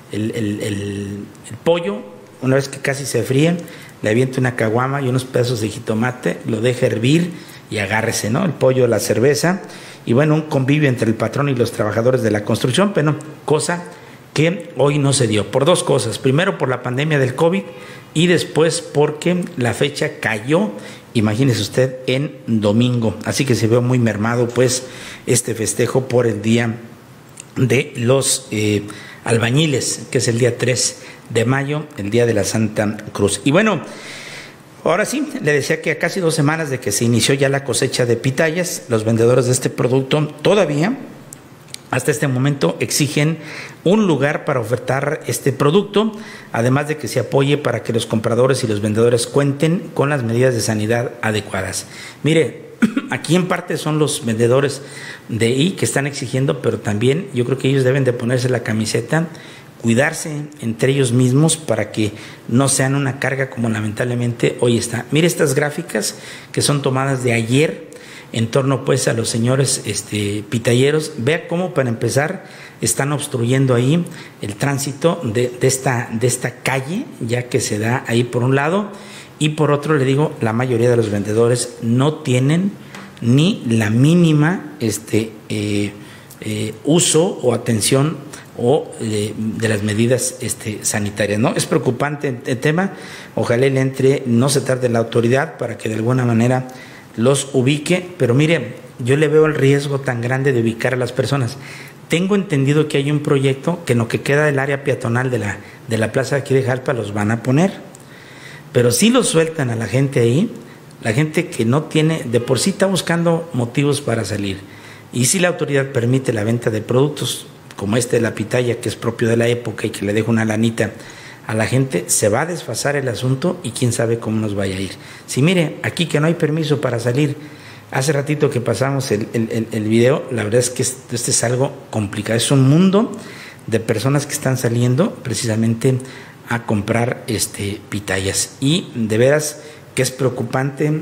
el pollo. Una vez que casi se fríe, le avienta una caguama y unos pedazos de jitomate, lo deja hervir y agárrese, ¿no? El pollo, la cerveza, y bueno, un convivio entre el patrón y los trabajadores de la construcción, pero cosa que hoy no se dio, por 2 cosas. Primero, por la pandemia del COVID, y después porque la fecha cayó imagínese usted, en domingo. Así que se ve muy mermado pues este festejo por el día de los albañiles, que es el día 3 de mayo, el día de la Santa Cruz. Y bueno, ahora sí, le decía que a casi 2 semanas de que se inició ya la cosecha de pitayas, los vendedores de este producto todavía hasta este momento exigen un lugar para ofertar este producto, además de que se apoye para que los compradores y los vendedores cuenten con las medidas de sanidad adecuadas. Mire, aquí en parte son los vendedores de ahí que están exigiendo, pero también yo creo que ellos deben de ponerse la camiseta, cuidarse entre ellos mismos para que no sean una carga como lamentablemente hoy está. Mire estas gráficas que son tomadas de ayer en torno pues a los señores pitayeros. Vea cómo para empezar están obstruyendo ahí el tránsito de esta calle, ya que se da ahí por un lado, y por otro le digo, la mayoría de los vendedores no tienen ni la mínima uso o atención o de las medidas sanitarias, ¿no? Es preocupante el tema. Ojalá le entre, no se tarde la autoridad para que de alguna manera los ubique, pero mire, yo le veo el riesgo tan grande de ubicar a las personas. Tengo entendido que hay un proyecto que en lo que queda del área peatonal de la plaza de aquí de Jalpa los van a poner, pero si los sueltan a la gente ahí, la gente que no tiene, de por sí está buscando motivos para salir, y si la autoridad permite la venta de productos como de la pitaya, que es propio de la época y que le deja una lanita a la gente, se va a desfasar el asunto y quién sabe cómo nos vaya a ir. Si mire, aquí que no hay permiso para salir, hace ratito que pasamos el video, la verdad es que este es algo complicado, es un mundo de personas que están saliendo precisamente a comprar pitayas, y de veras que es preocupante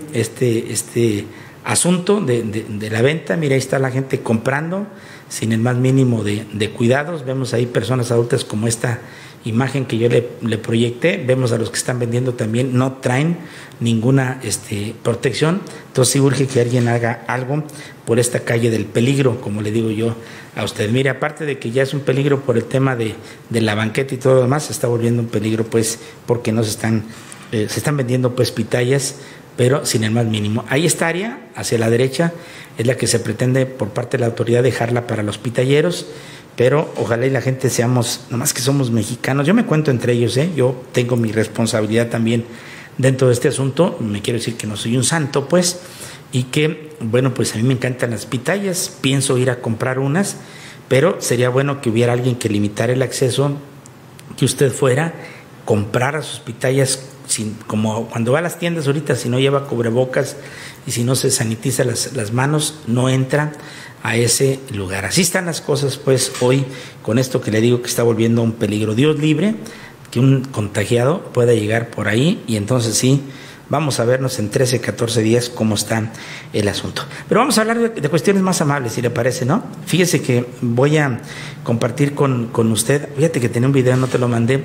este asunto de la venta. Mira, ahí está la gente comprando sin el más mínimo de cuidados. Vemos ahí personas adultas como esta imagen que yo le proyecté. Vemos a los que están vendiendo también, no traen ninguna protección. Entonces sí urge que alguien haga algo por esta calle del peligro, como le digo yo a usted. Mire, aparte de que ya es un peligro por el tema de la banqueta y todo lo demás, se está volviendo un peligro pues porque no se están vendiendo pues pitayas, pero sin el más mínimo. Ahí esta área hacia la derecha es la que se pretende por parte de la autoridad dejarla para los pitayeros, pero ojalá y la gente seamos, nomás que somos mexicanos, yo me cuento entre ellos, yo tengo mi responsabilidad también dentro de este asunto. Me quiero decir que no soy un santo pues, y que bueno, pues a mí me encantan las pitayas, pienso ir a comprar unas, pero sería bueno que hubiera alguien que limitara el acceso, que usted fuera, comprara sus pitayas como cuando va a las tiendas ahorita, si no lleva cubrebocas y si no se sanitiza las manos, no entra a ese lugar. Así están las cosas pues hoy con esto que le digo que está volviendo un peligro. Dios libre que un contagiado pueda llegar por ahí, y entonces sí, vamos a vernos en 13, 14 días cómo está el asunto. Pero vamos a hablar de cuestiones más amables, si le parece, ¿no? Fíjese que voy a compartir con usted, fíjate que tenía un video, no te lo mandé,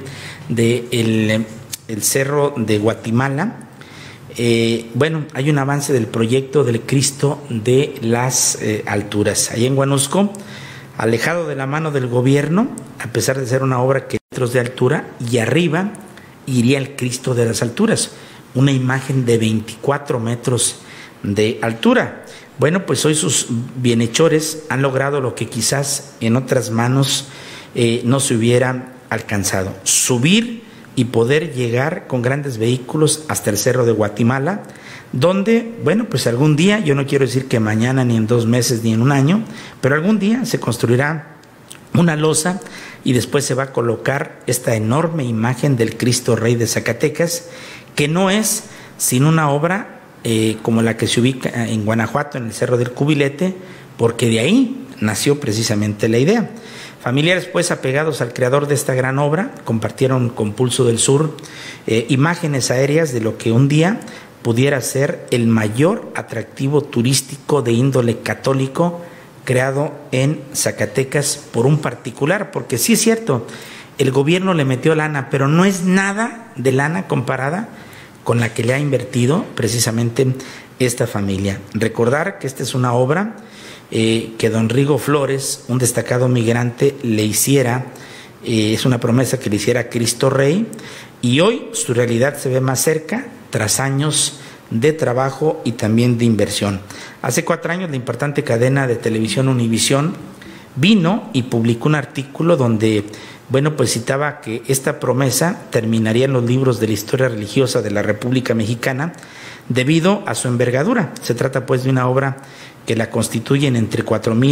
de el cerro de Guatemala. Bueno, hay un avance del proyecto del Cristo de las Alturas, ahí en Huanusco, alejado de la mano del gobierno, a pesar de ser una obra que metros de altura, y arriba iría el Cristo de las Alturas, una imagen de 24 metros de altura. Bueno, pues hoy sus bienhechores han logrado lo que quizás en otras manos no se hubiera alcanzado: subir y poder llegar con grandes vehículos hasta el cerro de Guatemala, donde, bueno, pues algún día, yo no quiero decir que mañana, ni en 2 meses, ni en un año, pero algún día se construirá una losa y después se va a colocar esta enorme imagen del Cristo Rey de Zacatecas, que no es sino una obra como la que se ubica en Guanajuato, en el Cerro del Cubilete, porque de ahí nació precisamente la idea. Familiares pues apegados al creador de esta gran obra compartieron con Pulso del Sur imágenes aéreas de lo que un día pudiera ser el mayor atractivo turístico de índole católico creado en Zacatecas por un particular, porque sí es cierto, el gobierno le metió lana, pero no es nada de lana comparada con la que le ha invertido precisamente esta familia. Recordar que esta es una obra que don Rigo Flores, un destacado migrante, le hiciera, es una promesa que le hiciera a Cristo Rey, y hoy su realidad se ve más cerca tras años de trabajo y también de inversión. Hace 4 años la importante cadena de televisión Univisión vino y publicó un artículo donde, bueno, pues citaba que esta promesa terminaría en los libros de la historia religiosa de la República Mexicana debido a su envergadura. Se trata pues de una obra que la constituyen entre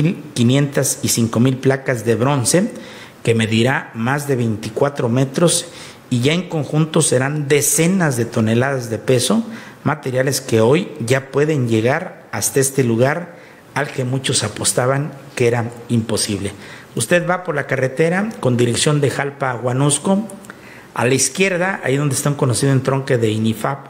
4.500 y 5.000 placas de bronce, que medirá más de 24 metros y ya en conjunto serán decenas de toneladas de peso, materiales que hoy ya pueden llegar hasta este lugar al que muchos apostaban que era imposible. Usted va por la carretera con dirección de Jalpa a Huanusco, a la izquierda, ahí donde está un conocido entronque de INIFAP,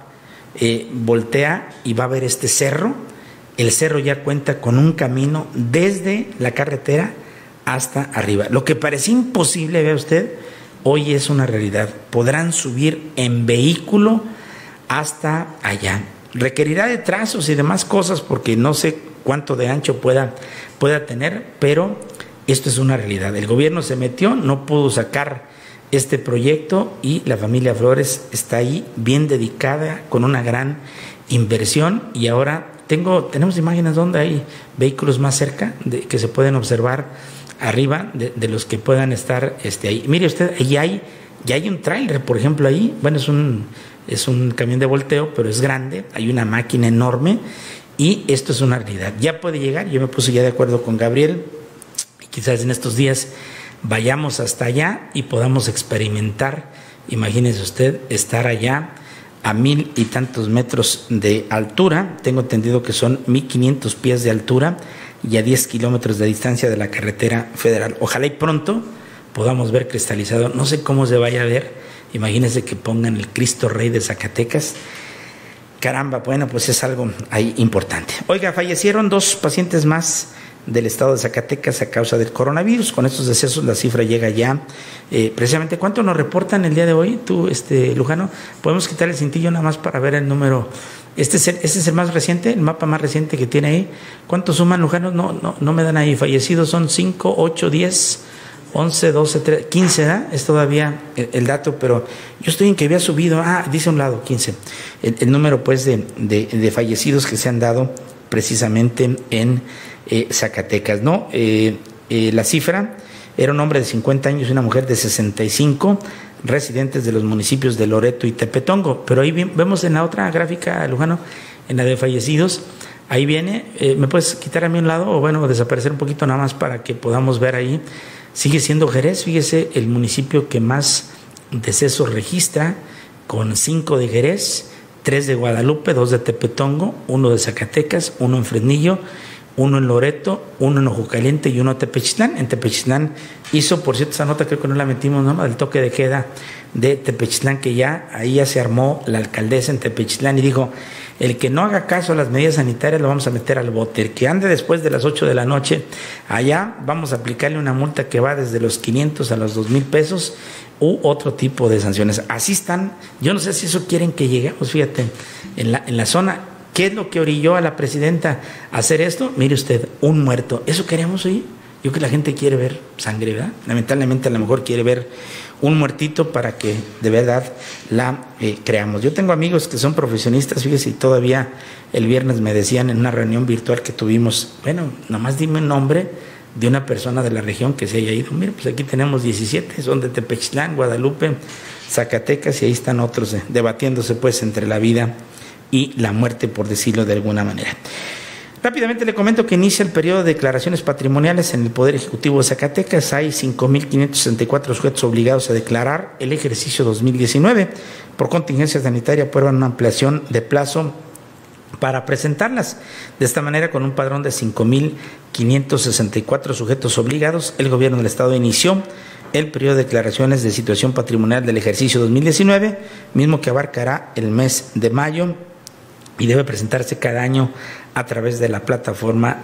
voltea y va a ver este cerro. El cerro ya cuenta con un camino desde la carretera hasta arriba. Lo que parecía imposible, vea usted, hoy es una realidad. Podrán subir en vehículo hasta allá. Requerirá de trazos y demás cosas porque no sé cuánto de ancho pueda tener, pero esto es una realidad. El gobierno se metió, no pudo sacar este proyecto y la familia Flores está ahí bien dedicada con una gran inversión y ahora tenemos imágenes donde hay vehículos más cerca que se pueden observar arriba de los que puedan estar ahí. Mire usted, ya hay un tráiler, por ejemplo, ahí. Bueno, es un camión de volteo, pero es grande, hay una máquina enorme y esto es una realidad. Ya puede llegar, yo me puse ya de acuerdo con Gabriel y quizás en estos días vayamos hasta allá y podamos experimentar, imagínese usted, estar allá a 1,000 y tantos metros de altura, tengo entendido que son 1,500 pies de altura y a 10 kilómetros de distancia de la carretera federal. Ojalá y pronto podamos ver cristalizado, no sé cómo se vaya a ver, imagínense que pongan el Cristo Rey de Zacatecas. Caramba, bueno, pues es algo ahí importante. Oiga, fallecieron 2 pacientes más del estado de Zacatecas a causa del coronavirus. Con estos decesos la cifra llega ya precisamente. ¿Cuánto nos reportan el día de hoy, tú, Lujano? Podemos quitar el cintillo nada más para ver el número. Este es el más reciente, el mapa más reciente que tiene ahí. ¿Cuántos suman, Lujano? No me dan ahí. Fallecidos son 5, 8, 10, 11, 12, 13, 15, ¿verdad? Es todavía el dato, pero yo estoy en que había subido, dice a un lado, 15. El número pues de fallecidos que se han dado precisamente en Zacatecas, ¿no? La cifra era un hombre de 50 años y una mujer de 65, residentes de los municipios de Loreto y Tepetongo. Pero ahí vemos en la otra gráfica, Lujano, en la de fallecidos, ahí viene, ¿me puedes quitar a mí un lado o bueno, desaparecer un poquito nada más para que podamos ver ahí? Sigue siendo Jerez, fíjese, el municipio que más decesos registra, con 5 de Jerez, 3 de Guadalupe, 2 de Tepetongo, 1 de Zacatecas, 1 en Fresnillo, 1 en Loreto, 1 en Ojo Caliente y 1 en Tepechtlán. En Tepechtlán hizo, por cierto, esa nota creo que no la metimos, ¿no? Del toque de queda de Tepechtlán, que ahí ya se armó la alcaldesa en Tepechtlán y dijo, el que no haga caso a las medidas sanitarias lo vamos a meter al bote, el que ande después de las 8 de la noche, allá vamos a aplicarle una multa que va desde los 500 a los 2,000 pesos u otro tipo de sanciones. Así están, yo no sé si eso quieren que lleguemos, fíjate, en la zona. ¿Qué es lo que orilló a la presidenta a hacer esto? Mire usted, un muerto. ¿Eso queremos oír? Yo creo que la gente quiere ver sangre, ¿verdad? Lamentablemente a lo mejor quiere ver un muertito para que de verdad la creamos. Yo tengo amigos que son profesionistas, fíjese, y todavía el viernes me decían en una reunión virtual que tuvimos, bueno, nomás dime un nombre de una persona de la región que se haya ido. Mire, pues aquí tenemos 17, son de Tepechtlán, Guadalupe, Zacatecas, y ahí están otros debatiéndose pues entre la vida y la muerte, por decirlo de alguna manera. Rápidamente le comento que inicia el periodo de declaraciones patrimoniales en el Poder Ejecutivo de Zacatecas. Hay 5.564 sujetos obligados a declarar el ejercicio 2019. Por contingencia sanitaria aprueban una ampliación de plazo para presentarlas. De esta manera, con un padrón de 5.564 sujetos obligados, el gobierno del estado inició el periodo de declaraciones de situación patrimonial del ejercicio 2019, mismo que abarcará el mes de mayo y debe presentarse cada año a través de la plataforma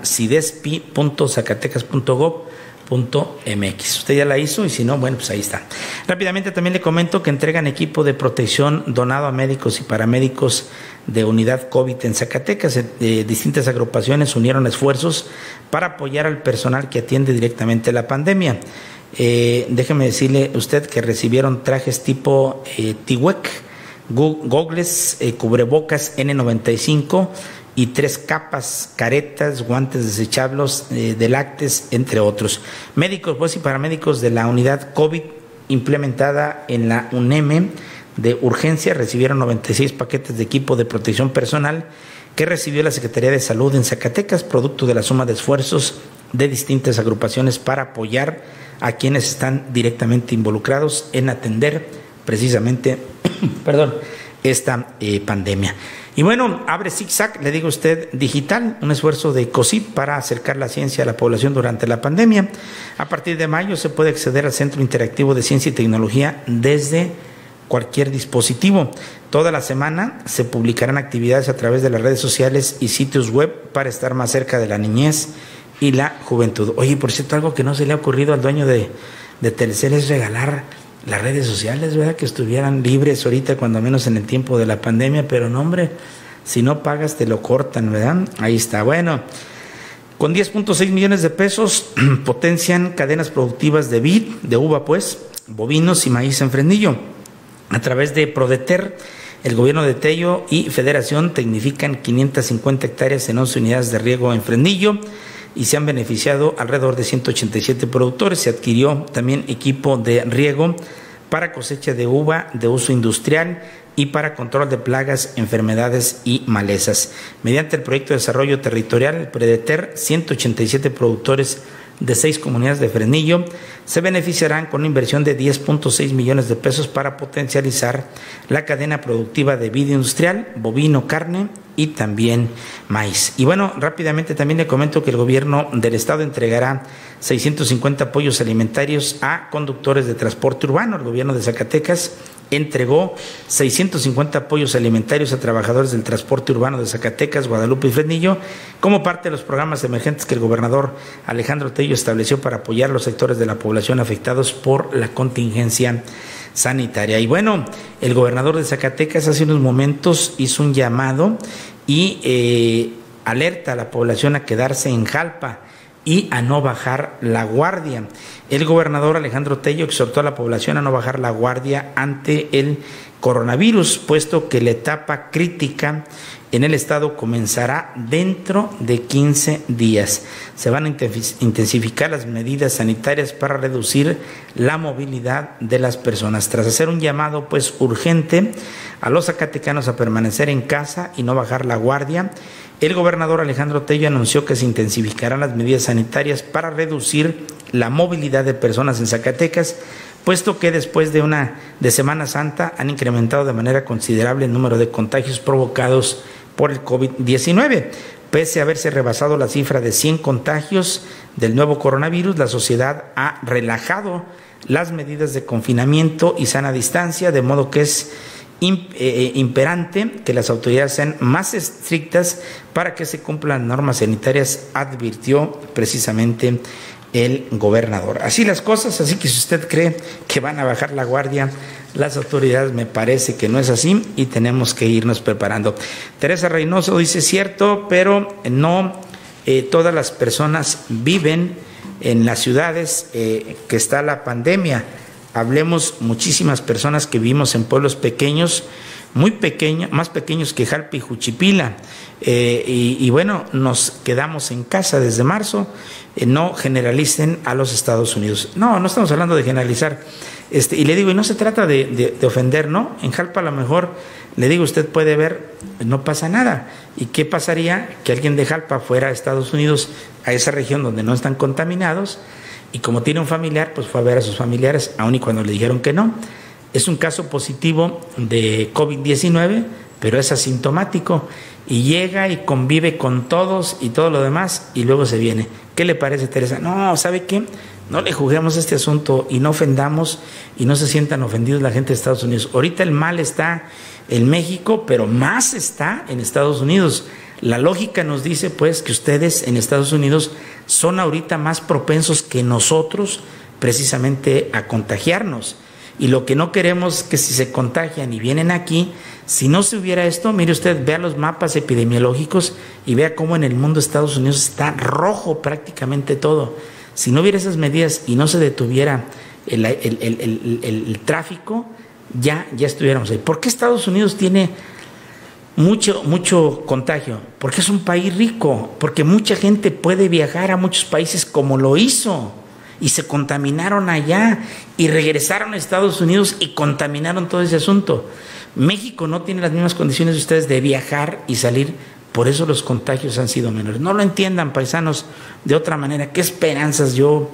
cidespi.zacatecas.gov.mx. Usted ya la hizo y si no, bueno, pues ahí está. Rápidamente también le comento que entregan equipo de protección donado a médicos y paramédicos de unidad COVID en Zacatecas. Distintas agrupaciones unieron esfuerzos para apoyar al personal que atiende directamente la pandemia. Déjeme decirle usted que recibieron trajes tipo Tihuec gogles, cubrebocas N95 y 3 capas, caretas, guantes desechables de lácteos, entre otros. Médicos, pues, y paramédicos de la unidad COVID implementada en la UNEM de urgencia recibieron 96 paquetes de equipo de protección personal que recibió la Secretaría de Salud en Zacatecas, producto de la suma de esfuerzos de distintas agrupaciones para apoyar a quienes están directamente involucrados en atender precisamente esta pandemia. Y bueno, abre ZigZag, le digo a usted, digital, un esfuerzo de COSIP para acercar la ciencia a la población durante la pandemia. A partir de mayo se puede acceder al Centro Interactivo de Ciencia y Tecnología desde cualquier dispositivo. Toda la semana se publicarán actividades a través de las redes sociales y sitios web para estar más cerca de la niñez y la juventud. Oye, por cierto, algo que no se le ha ocurrido al dueño de Telcel es regalar las redes sociales, ¿verdad? Que estuvieran libres ahorita, cuando menos en el tiempo de la pandemia, pero no, hombre, si no pagas te lo cortan, ¿verdad? Ahí está. Bueno, con 10.6 millones de pesos potencian cadenas productivas de vid, de uva, pues, bovinos y maíz en Fresnillo. A través de Prodeter, el gobierno de Tello y Federación tecnifican 550 hectáreas en 11 unidades de riego en Fresnillo y se han beneficiado alrededor de 187 productores. Se adquirió también equipo de riego para cosecha de uva de uso industrial y para control de plagas, enfermedades y malezas. Mediante el proyecto de desarrollo territorial, el Prodeter, 187 productores de 6 comunidades de Fresnillo se beneficiarán con una inversión de 10.6 millones de pesos para potencializar la cadena productiva de vid industrial, bovino, carne y también maíz. Y bueno, rápidamente también le comento que el gobierno del estado entregará 650 apoyos alimentarios a conductores de transporte urbano. El gobierno de Zacatecas entregó 650 apoyos alimentarios a trabajadores del transporte urbano de Zacatecas, Guadalupe y Fresnillo, como parte de los programas emergentes que el gobernador Alejandro Tello estableció para apoyar a los sectores de la población afectados por la contingencia sanitaria. Y bueno, el gobernador de Zacatecas hace unos momentos hizo un llamado y alerta a la población a quedarse en Jalpa y a no bajar la guardia. El gobernador Alejandro Tello exhortó a la población a no bajar la guardia ante el coronavirus, puesto que la etapa crítica en el estado comenzará dentro de 15 días. Se van a intensificar las medidas sanitarias para reducir la movilidad de las personas. Tras hacer un llamado pues urgente a los zacatecanos a permanecer en casa y no bajar la guardia, el gobernador Alejandro Tello anunció que se intensificarán las medidas sanitarias para reducir la movilidad de personas en Zacatecas, puesto que después de Semana Santa han incrementado de manera considerable el número de contagios provocados por el COVID-19. Pese a haberse rebasado la cifra de 100 contagios del nuevo coronavirus, la sociedad ha relajado las medidas de confinamiento y sana distancia, de modo que es imperante que las autoridades sean más estrictas para que se cumplan las normas sanitarias, advirtió precisamente el gobernador. Así las cosas, así que si usted cree que van a bajar la guardia las autoridades, me parece que no es así y tenemos que irnos preparando. Teresa Reynoso dice: cierto, pero no todas las personas viven en las ciudades que está la pandemia. Hablemos muchísimas personas que vivimos en pueblos pequeños, muy pequeños, más pequeños que Jalpa y Juchipila, y bueno, nos quedamos en casa desde marzo. No generalicen a los Estados Unidos. No estamos hablando de generalizar. Y le digo, y no se trata de ofender, ¿no? En Jalpa a lo mejor, le digo, usted puede ver, no pasa nada. ¿Y qué pasaría? Que alguien de Jalpa fuera a Estados Unidos, a esa región donde no están contaminados, y como tiene un familiar, pues fue a ver a sus familiares, aun y cuando le dijeron que no. Es un caso positivo de COVID-19, pero es asintomático, y llega y convive con todos y todo lo demás, y luego se viene. ¿Qué le parece, Teresa? No, ¿sabe qué? No le juguemos este asunto y no ofendamos y no se sientan ofendidos la gente de Estados Unidos. Ahorita el mal está en México, pero más está en Estados Unidos. La lógica nos dice pues que ustedes en Estados Unidos son ahorita más propensos que nosotros precisamente a contagiarnos. Y lo que no queremos es que si se contagian y vienen aquí, si no se hubiera esto, mire usted, vea los mapas epidemiológicos y vea cómo en el mundo de Estados Unidos está rojo prácticamente todo. Si no hubiera esas medidas y no se detuviera el tráfico, ya estuviéramos ahí. ¿Por qué Estados Unidos tiene mucho contagio? Porque es un país rico, porque mucha gente puede viajar a muchos países como lo hizo, y se contaminaron allá y regresaron a Estados Unidos y contaminaron todo ese asunto. México no tiene las mismas condiciones de ustedes de viajar y salir, por eso los contagios han sido menores. No lo entiendan, paisanos, de otra manera. ¿Qué esperanzas? Yo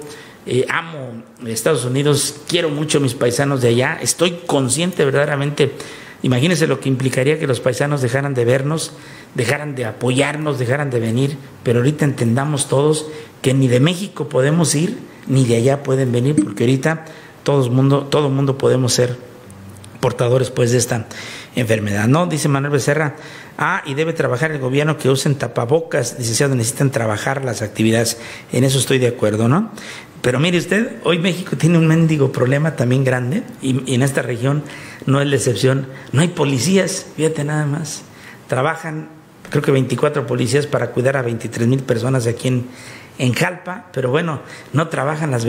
amo Estados Unidos, quiero mucho a mis paisanos de allá, estoy consciente verdaderamente. Imagínense lo que implicaría que los paisanos dejaran de vernos, dejaran de apoyarnos, dejaran de venir, pero ahorita entendamos todos que ni de México podemos ir, ni de allá pueden venir, porque ahorita todo el mundo podemos ser portadores pues de esta enfermedad, ¿no? Dice Manuel Becerra, y debe trabajar el gobierno que usen tapabocas, licenciado, necesitan trabajar las actividades, en eso estoy de acuerdo, ¿no? Pero mire usted, hoy México tiene un mendigo problema también grande, y en esta región no es la excepción, no hay policías, fíjate nada más, trabajan creo que 24 policías para cuidar a 23,000 personas aquí en Jalpa, pero bueno, no trabajan las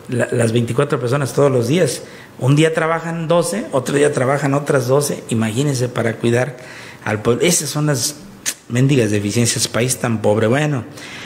24 personas todos los días, un día trabajan 12, otro día trabajan otras 12, imagínense, para cuidar al pueblo. Esas son las mendigas deficiencias, país tan pobre. Bueno,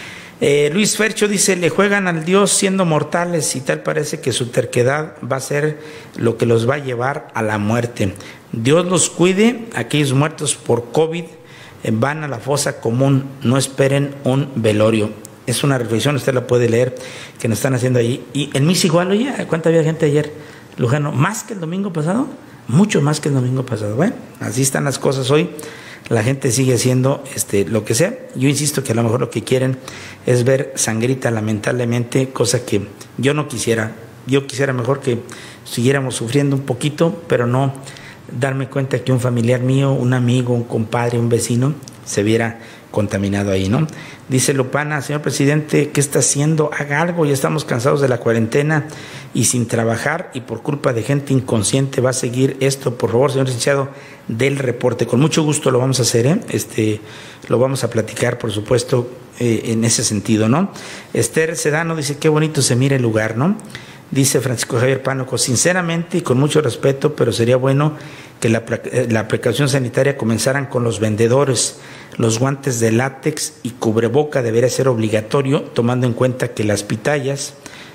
Luis Fercho dice, le juegan al Dios siendo mortales y tal parece que su terquedad va a ser lo que los va a llevar a la muerte. Dios los cuide, aquellos muertos por COVID van a la fosa común, no esperen un velorio. Es una reflexión, usted la puede leer, que nos están haciendo allí. Y en Misa igual, oye, ¿cuánta había gente ayer, Lujano? ¿Más que el domingo pasado? Mucho más que el domingo pasado. Bueno, así están las cosas hoy. La gente sigue haciendo lo que sea. Yo insisto que a lo mejor lo que quieren es ver sangrita, lamentablemente, cosa que yo no quisiera. Yo quisiera mejor que siguiéramos sufriendo un poquito, pero no darme cuenta que un familiar mío, un amigo, un compadre, un vecino se viera contaminado ahí, ¿no? Dice Lupana, señor presidente, ¿qué está haciendo? Haga algo, ya estamos cansados de la cuarentena y sin trabajar, y por culpa de gente inconsciente va a seguir esto. Por favor, señor licenciado, del reporte. Con mucho gusto lo vamos a hacer, lo vamos a platicar, por supuesto, en ese sentido, ¿no? Esther Sedano dice, qué bonito se mira el lugar, ¿no? Dice Francisco Javier Pánuco, sinceramente y con mucho respeto, pero sería bueno que la precaución sanitaria comenzaran con los vendedores. Los guantes de látex y cubreboca debería ser obligatorio, tomando en cuenta que las pitayas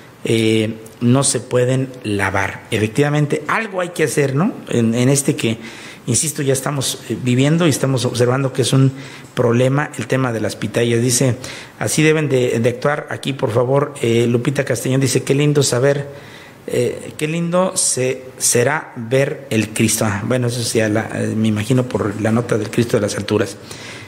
no se pueden lavar. Efectivamente, algo hay que hacer, ¿no? En que, insisto, ya estamos viviendo y estamos observando que es un problema el tema de las pitayas. Dice, así deben de actuar aquí, por favor. Lupita Castellón dice, qué lindo saber, qué lindo será ver el Cristo. Bueno, eso sí, me imagino por la nota del Cristo de las alturas.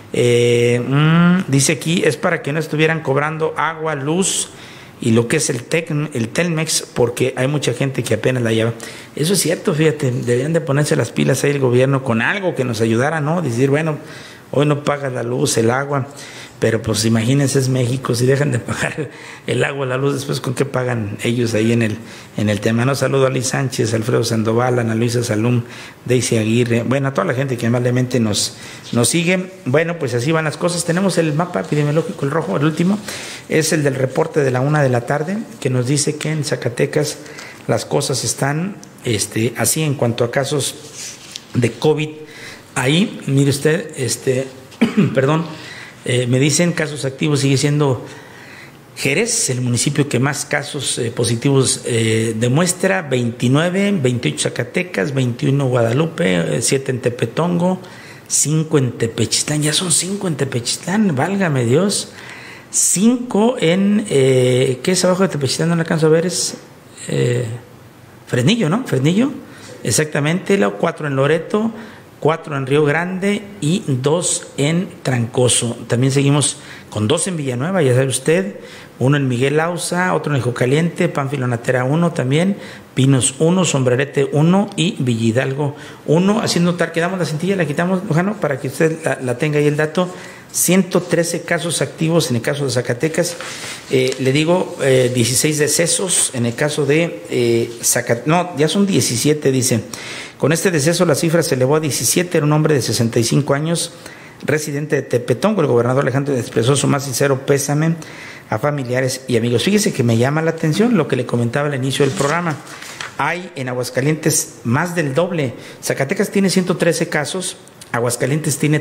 Dice aquí, es para que no estuvieran cobrando agua, luz y lo que es el Telmex, porque hay mucha gente que apenas la lleva. Eso es cierto, fíjate, deberían de ponerse las pilas ahí el gobierno con algo que nos ayudara, ¿no? Decir, bueno, hoy no paga la luz, el agua, pero pues imagínense, es México, si dejan de pagar el agua, la luz, después con qué pagan ellos ahí en el tema, ¿no? Saludo a Liz Sánchez, Alfredo Sandoval, Ana Luisa Salum, Daisy Aguirre, bueno, a toda la gente que amablemente nos sigue. Bueno, pues así van las cosas. Tenemos el mapa epidemiológico, el rojo, el último, es el del reporte de la 1:00 p.m, que nos dice que en Zacatecas las cosas están así en cuanto a casos de COVID. Ahí, mire usted, perdón, me dicen casos activos sigue siendo Jerez, el municipio que más casos positivos demuestra, 29, 28 Zacatecas, 21 Guadalupe, 7 en Tepetongo, 5 en Tepechistán, ya son 5 en Tepechistán, válgame Dios, 5 en, ¿qué es abajo de Tepechistán? No lo alcanzo a ver, es Fresnillo, ¿no? Fresnillo, exactamente, 4 en Loreto, 4 en Río Grande y 2 en Trancoso. También seguimos con 2 en Villanueva, ya sabe usted, 1 en Miguel Auza, otro en Jocaliente, Pánfilo Natera 1 también, Pinos 1, Sombrerete 1 y Villahidalgo 1. Haciendo notar que damos la cintilla, la quitamos, Lujano, para que usted la tenga ahí el dato. 113 casos activos en el caso de Zacatecas, le digo 16 decesos en el caso de Zacatecas, no, ya son 17, dice. Con este deceso la cifra se elevó a 17, era un hombre de 65 años, residente de Tepetongo. El gobernador Alejandro expresó su más sincero pésame a familiares y amigos. Fíjese que me llama la atención lo que le comentaba al inicio del programa. hay en Aguascalientes más del doble. Zacatecas tiene 113 casos, Aguascalientes tiene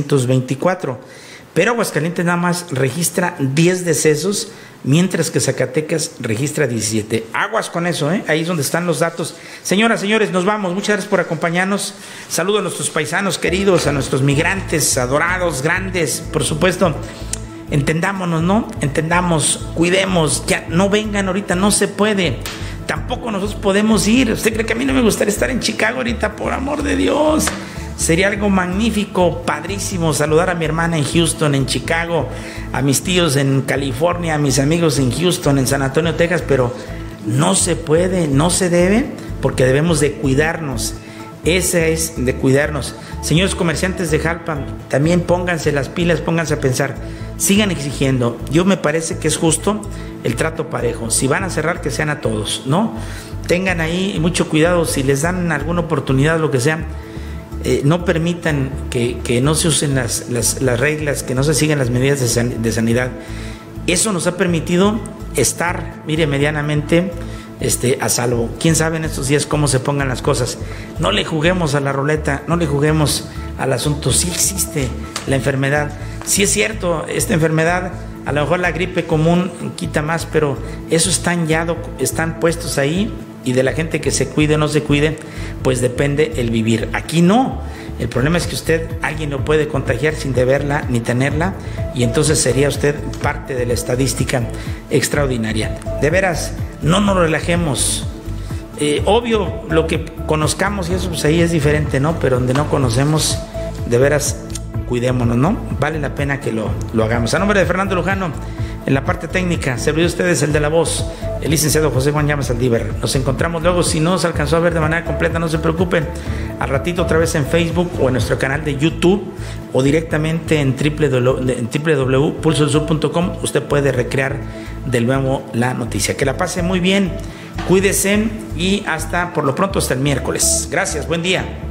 324, pero Aguascalientes nada más registra 10 decesos, mientras que Zacatecas registra 17. Aguas con eso, ahí es donde están los datos. Señoras, señores, nos vamos. Muchas gracias por acompañarnos. Saludos a nuestros paisanos queridos, a nuestros migrantes adorados, grandes, por supuesto. Entendámonos, ¿no? Entendamos, cuidemos, ya no vengan ahorita, no se puede. Tampoco nosotros podemos ir. ¿Usted cree que a mí no me gustaría estar en Chicago ahorita? Por amor de Dios. Sería algo magnífico, padrísimo, saludar a mi hermana en Houston, en Chicago, a mis tíos en California, a mis amigos en Houston, en San Antonio, Texas, pero no se puede, no se debe, porque debemos de cuidarnos. Ese es de cuidarnos. Señores comerciantes de Jalpa, también pónganse las pilas, pónganse a pensar, sigan exigiendo. Yo me parece que es justo el trato parejo. Si van a cerrar, que sean a todos, ¿no? Tengan ahí mucho cuidado, si les dan alguna oportunidad, lo que sea, no permitan que no se usen las reglas, que no se sigan las medidas de sanidad. Eso nos ha permitido estar, mire, medianamente a salvo. Quién sabe en estos días cómo se pongan las cosas. No le juguemos a la ruleta, no le juguemos al asunto. Sí existe la enfermedad, sí es cierto, esta enfermedad, a lo mejor la gripe común quita más, pero eso están puestos ahí, y de la gente que se cuide o no se cuide, pues depende el vivir. Aquí no. El problema es que alguien lo puede contagiar sin deberla ni tenerla, y entonces sería usted parte de la estadística extraordinaria. De veras, no nos relajemos. Obvio, lo que conozcamos y eso, pues ahí es diferente, ¿no? Pero donde no conocemos, de veras, cuidémonos, ¿no? Vale la pena que lo hagamos. A nombre de Fernando Lujano, en la parte técnica, servidor de ustedes el de la voz, el licenciado José Juan Llamas Saldívar. Nos encontramos luego. Si no se alcanzó a ver de manera completa, no se preocupen. Al ratito otra vez en Facebook o en nuestro canal de YouTube, o directamente en www.pulsosur.com. Usted puede recrear de nuevo la noticia. Que la pase muy bien, cuídese y por lo pronto hasta el miércoles. Gracias, buen día.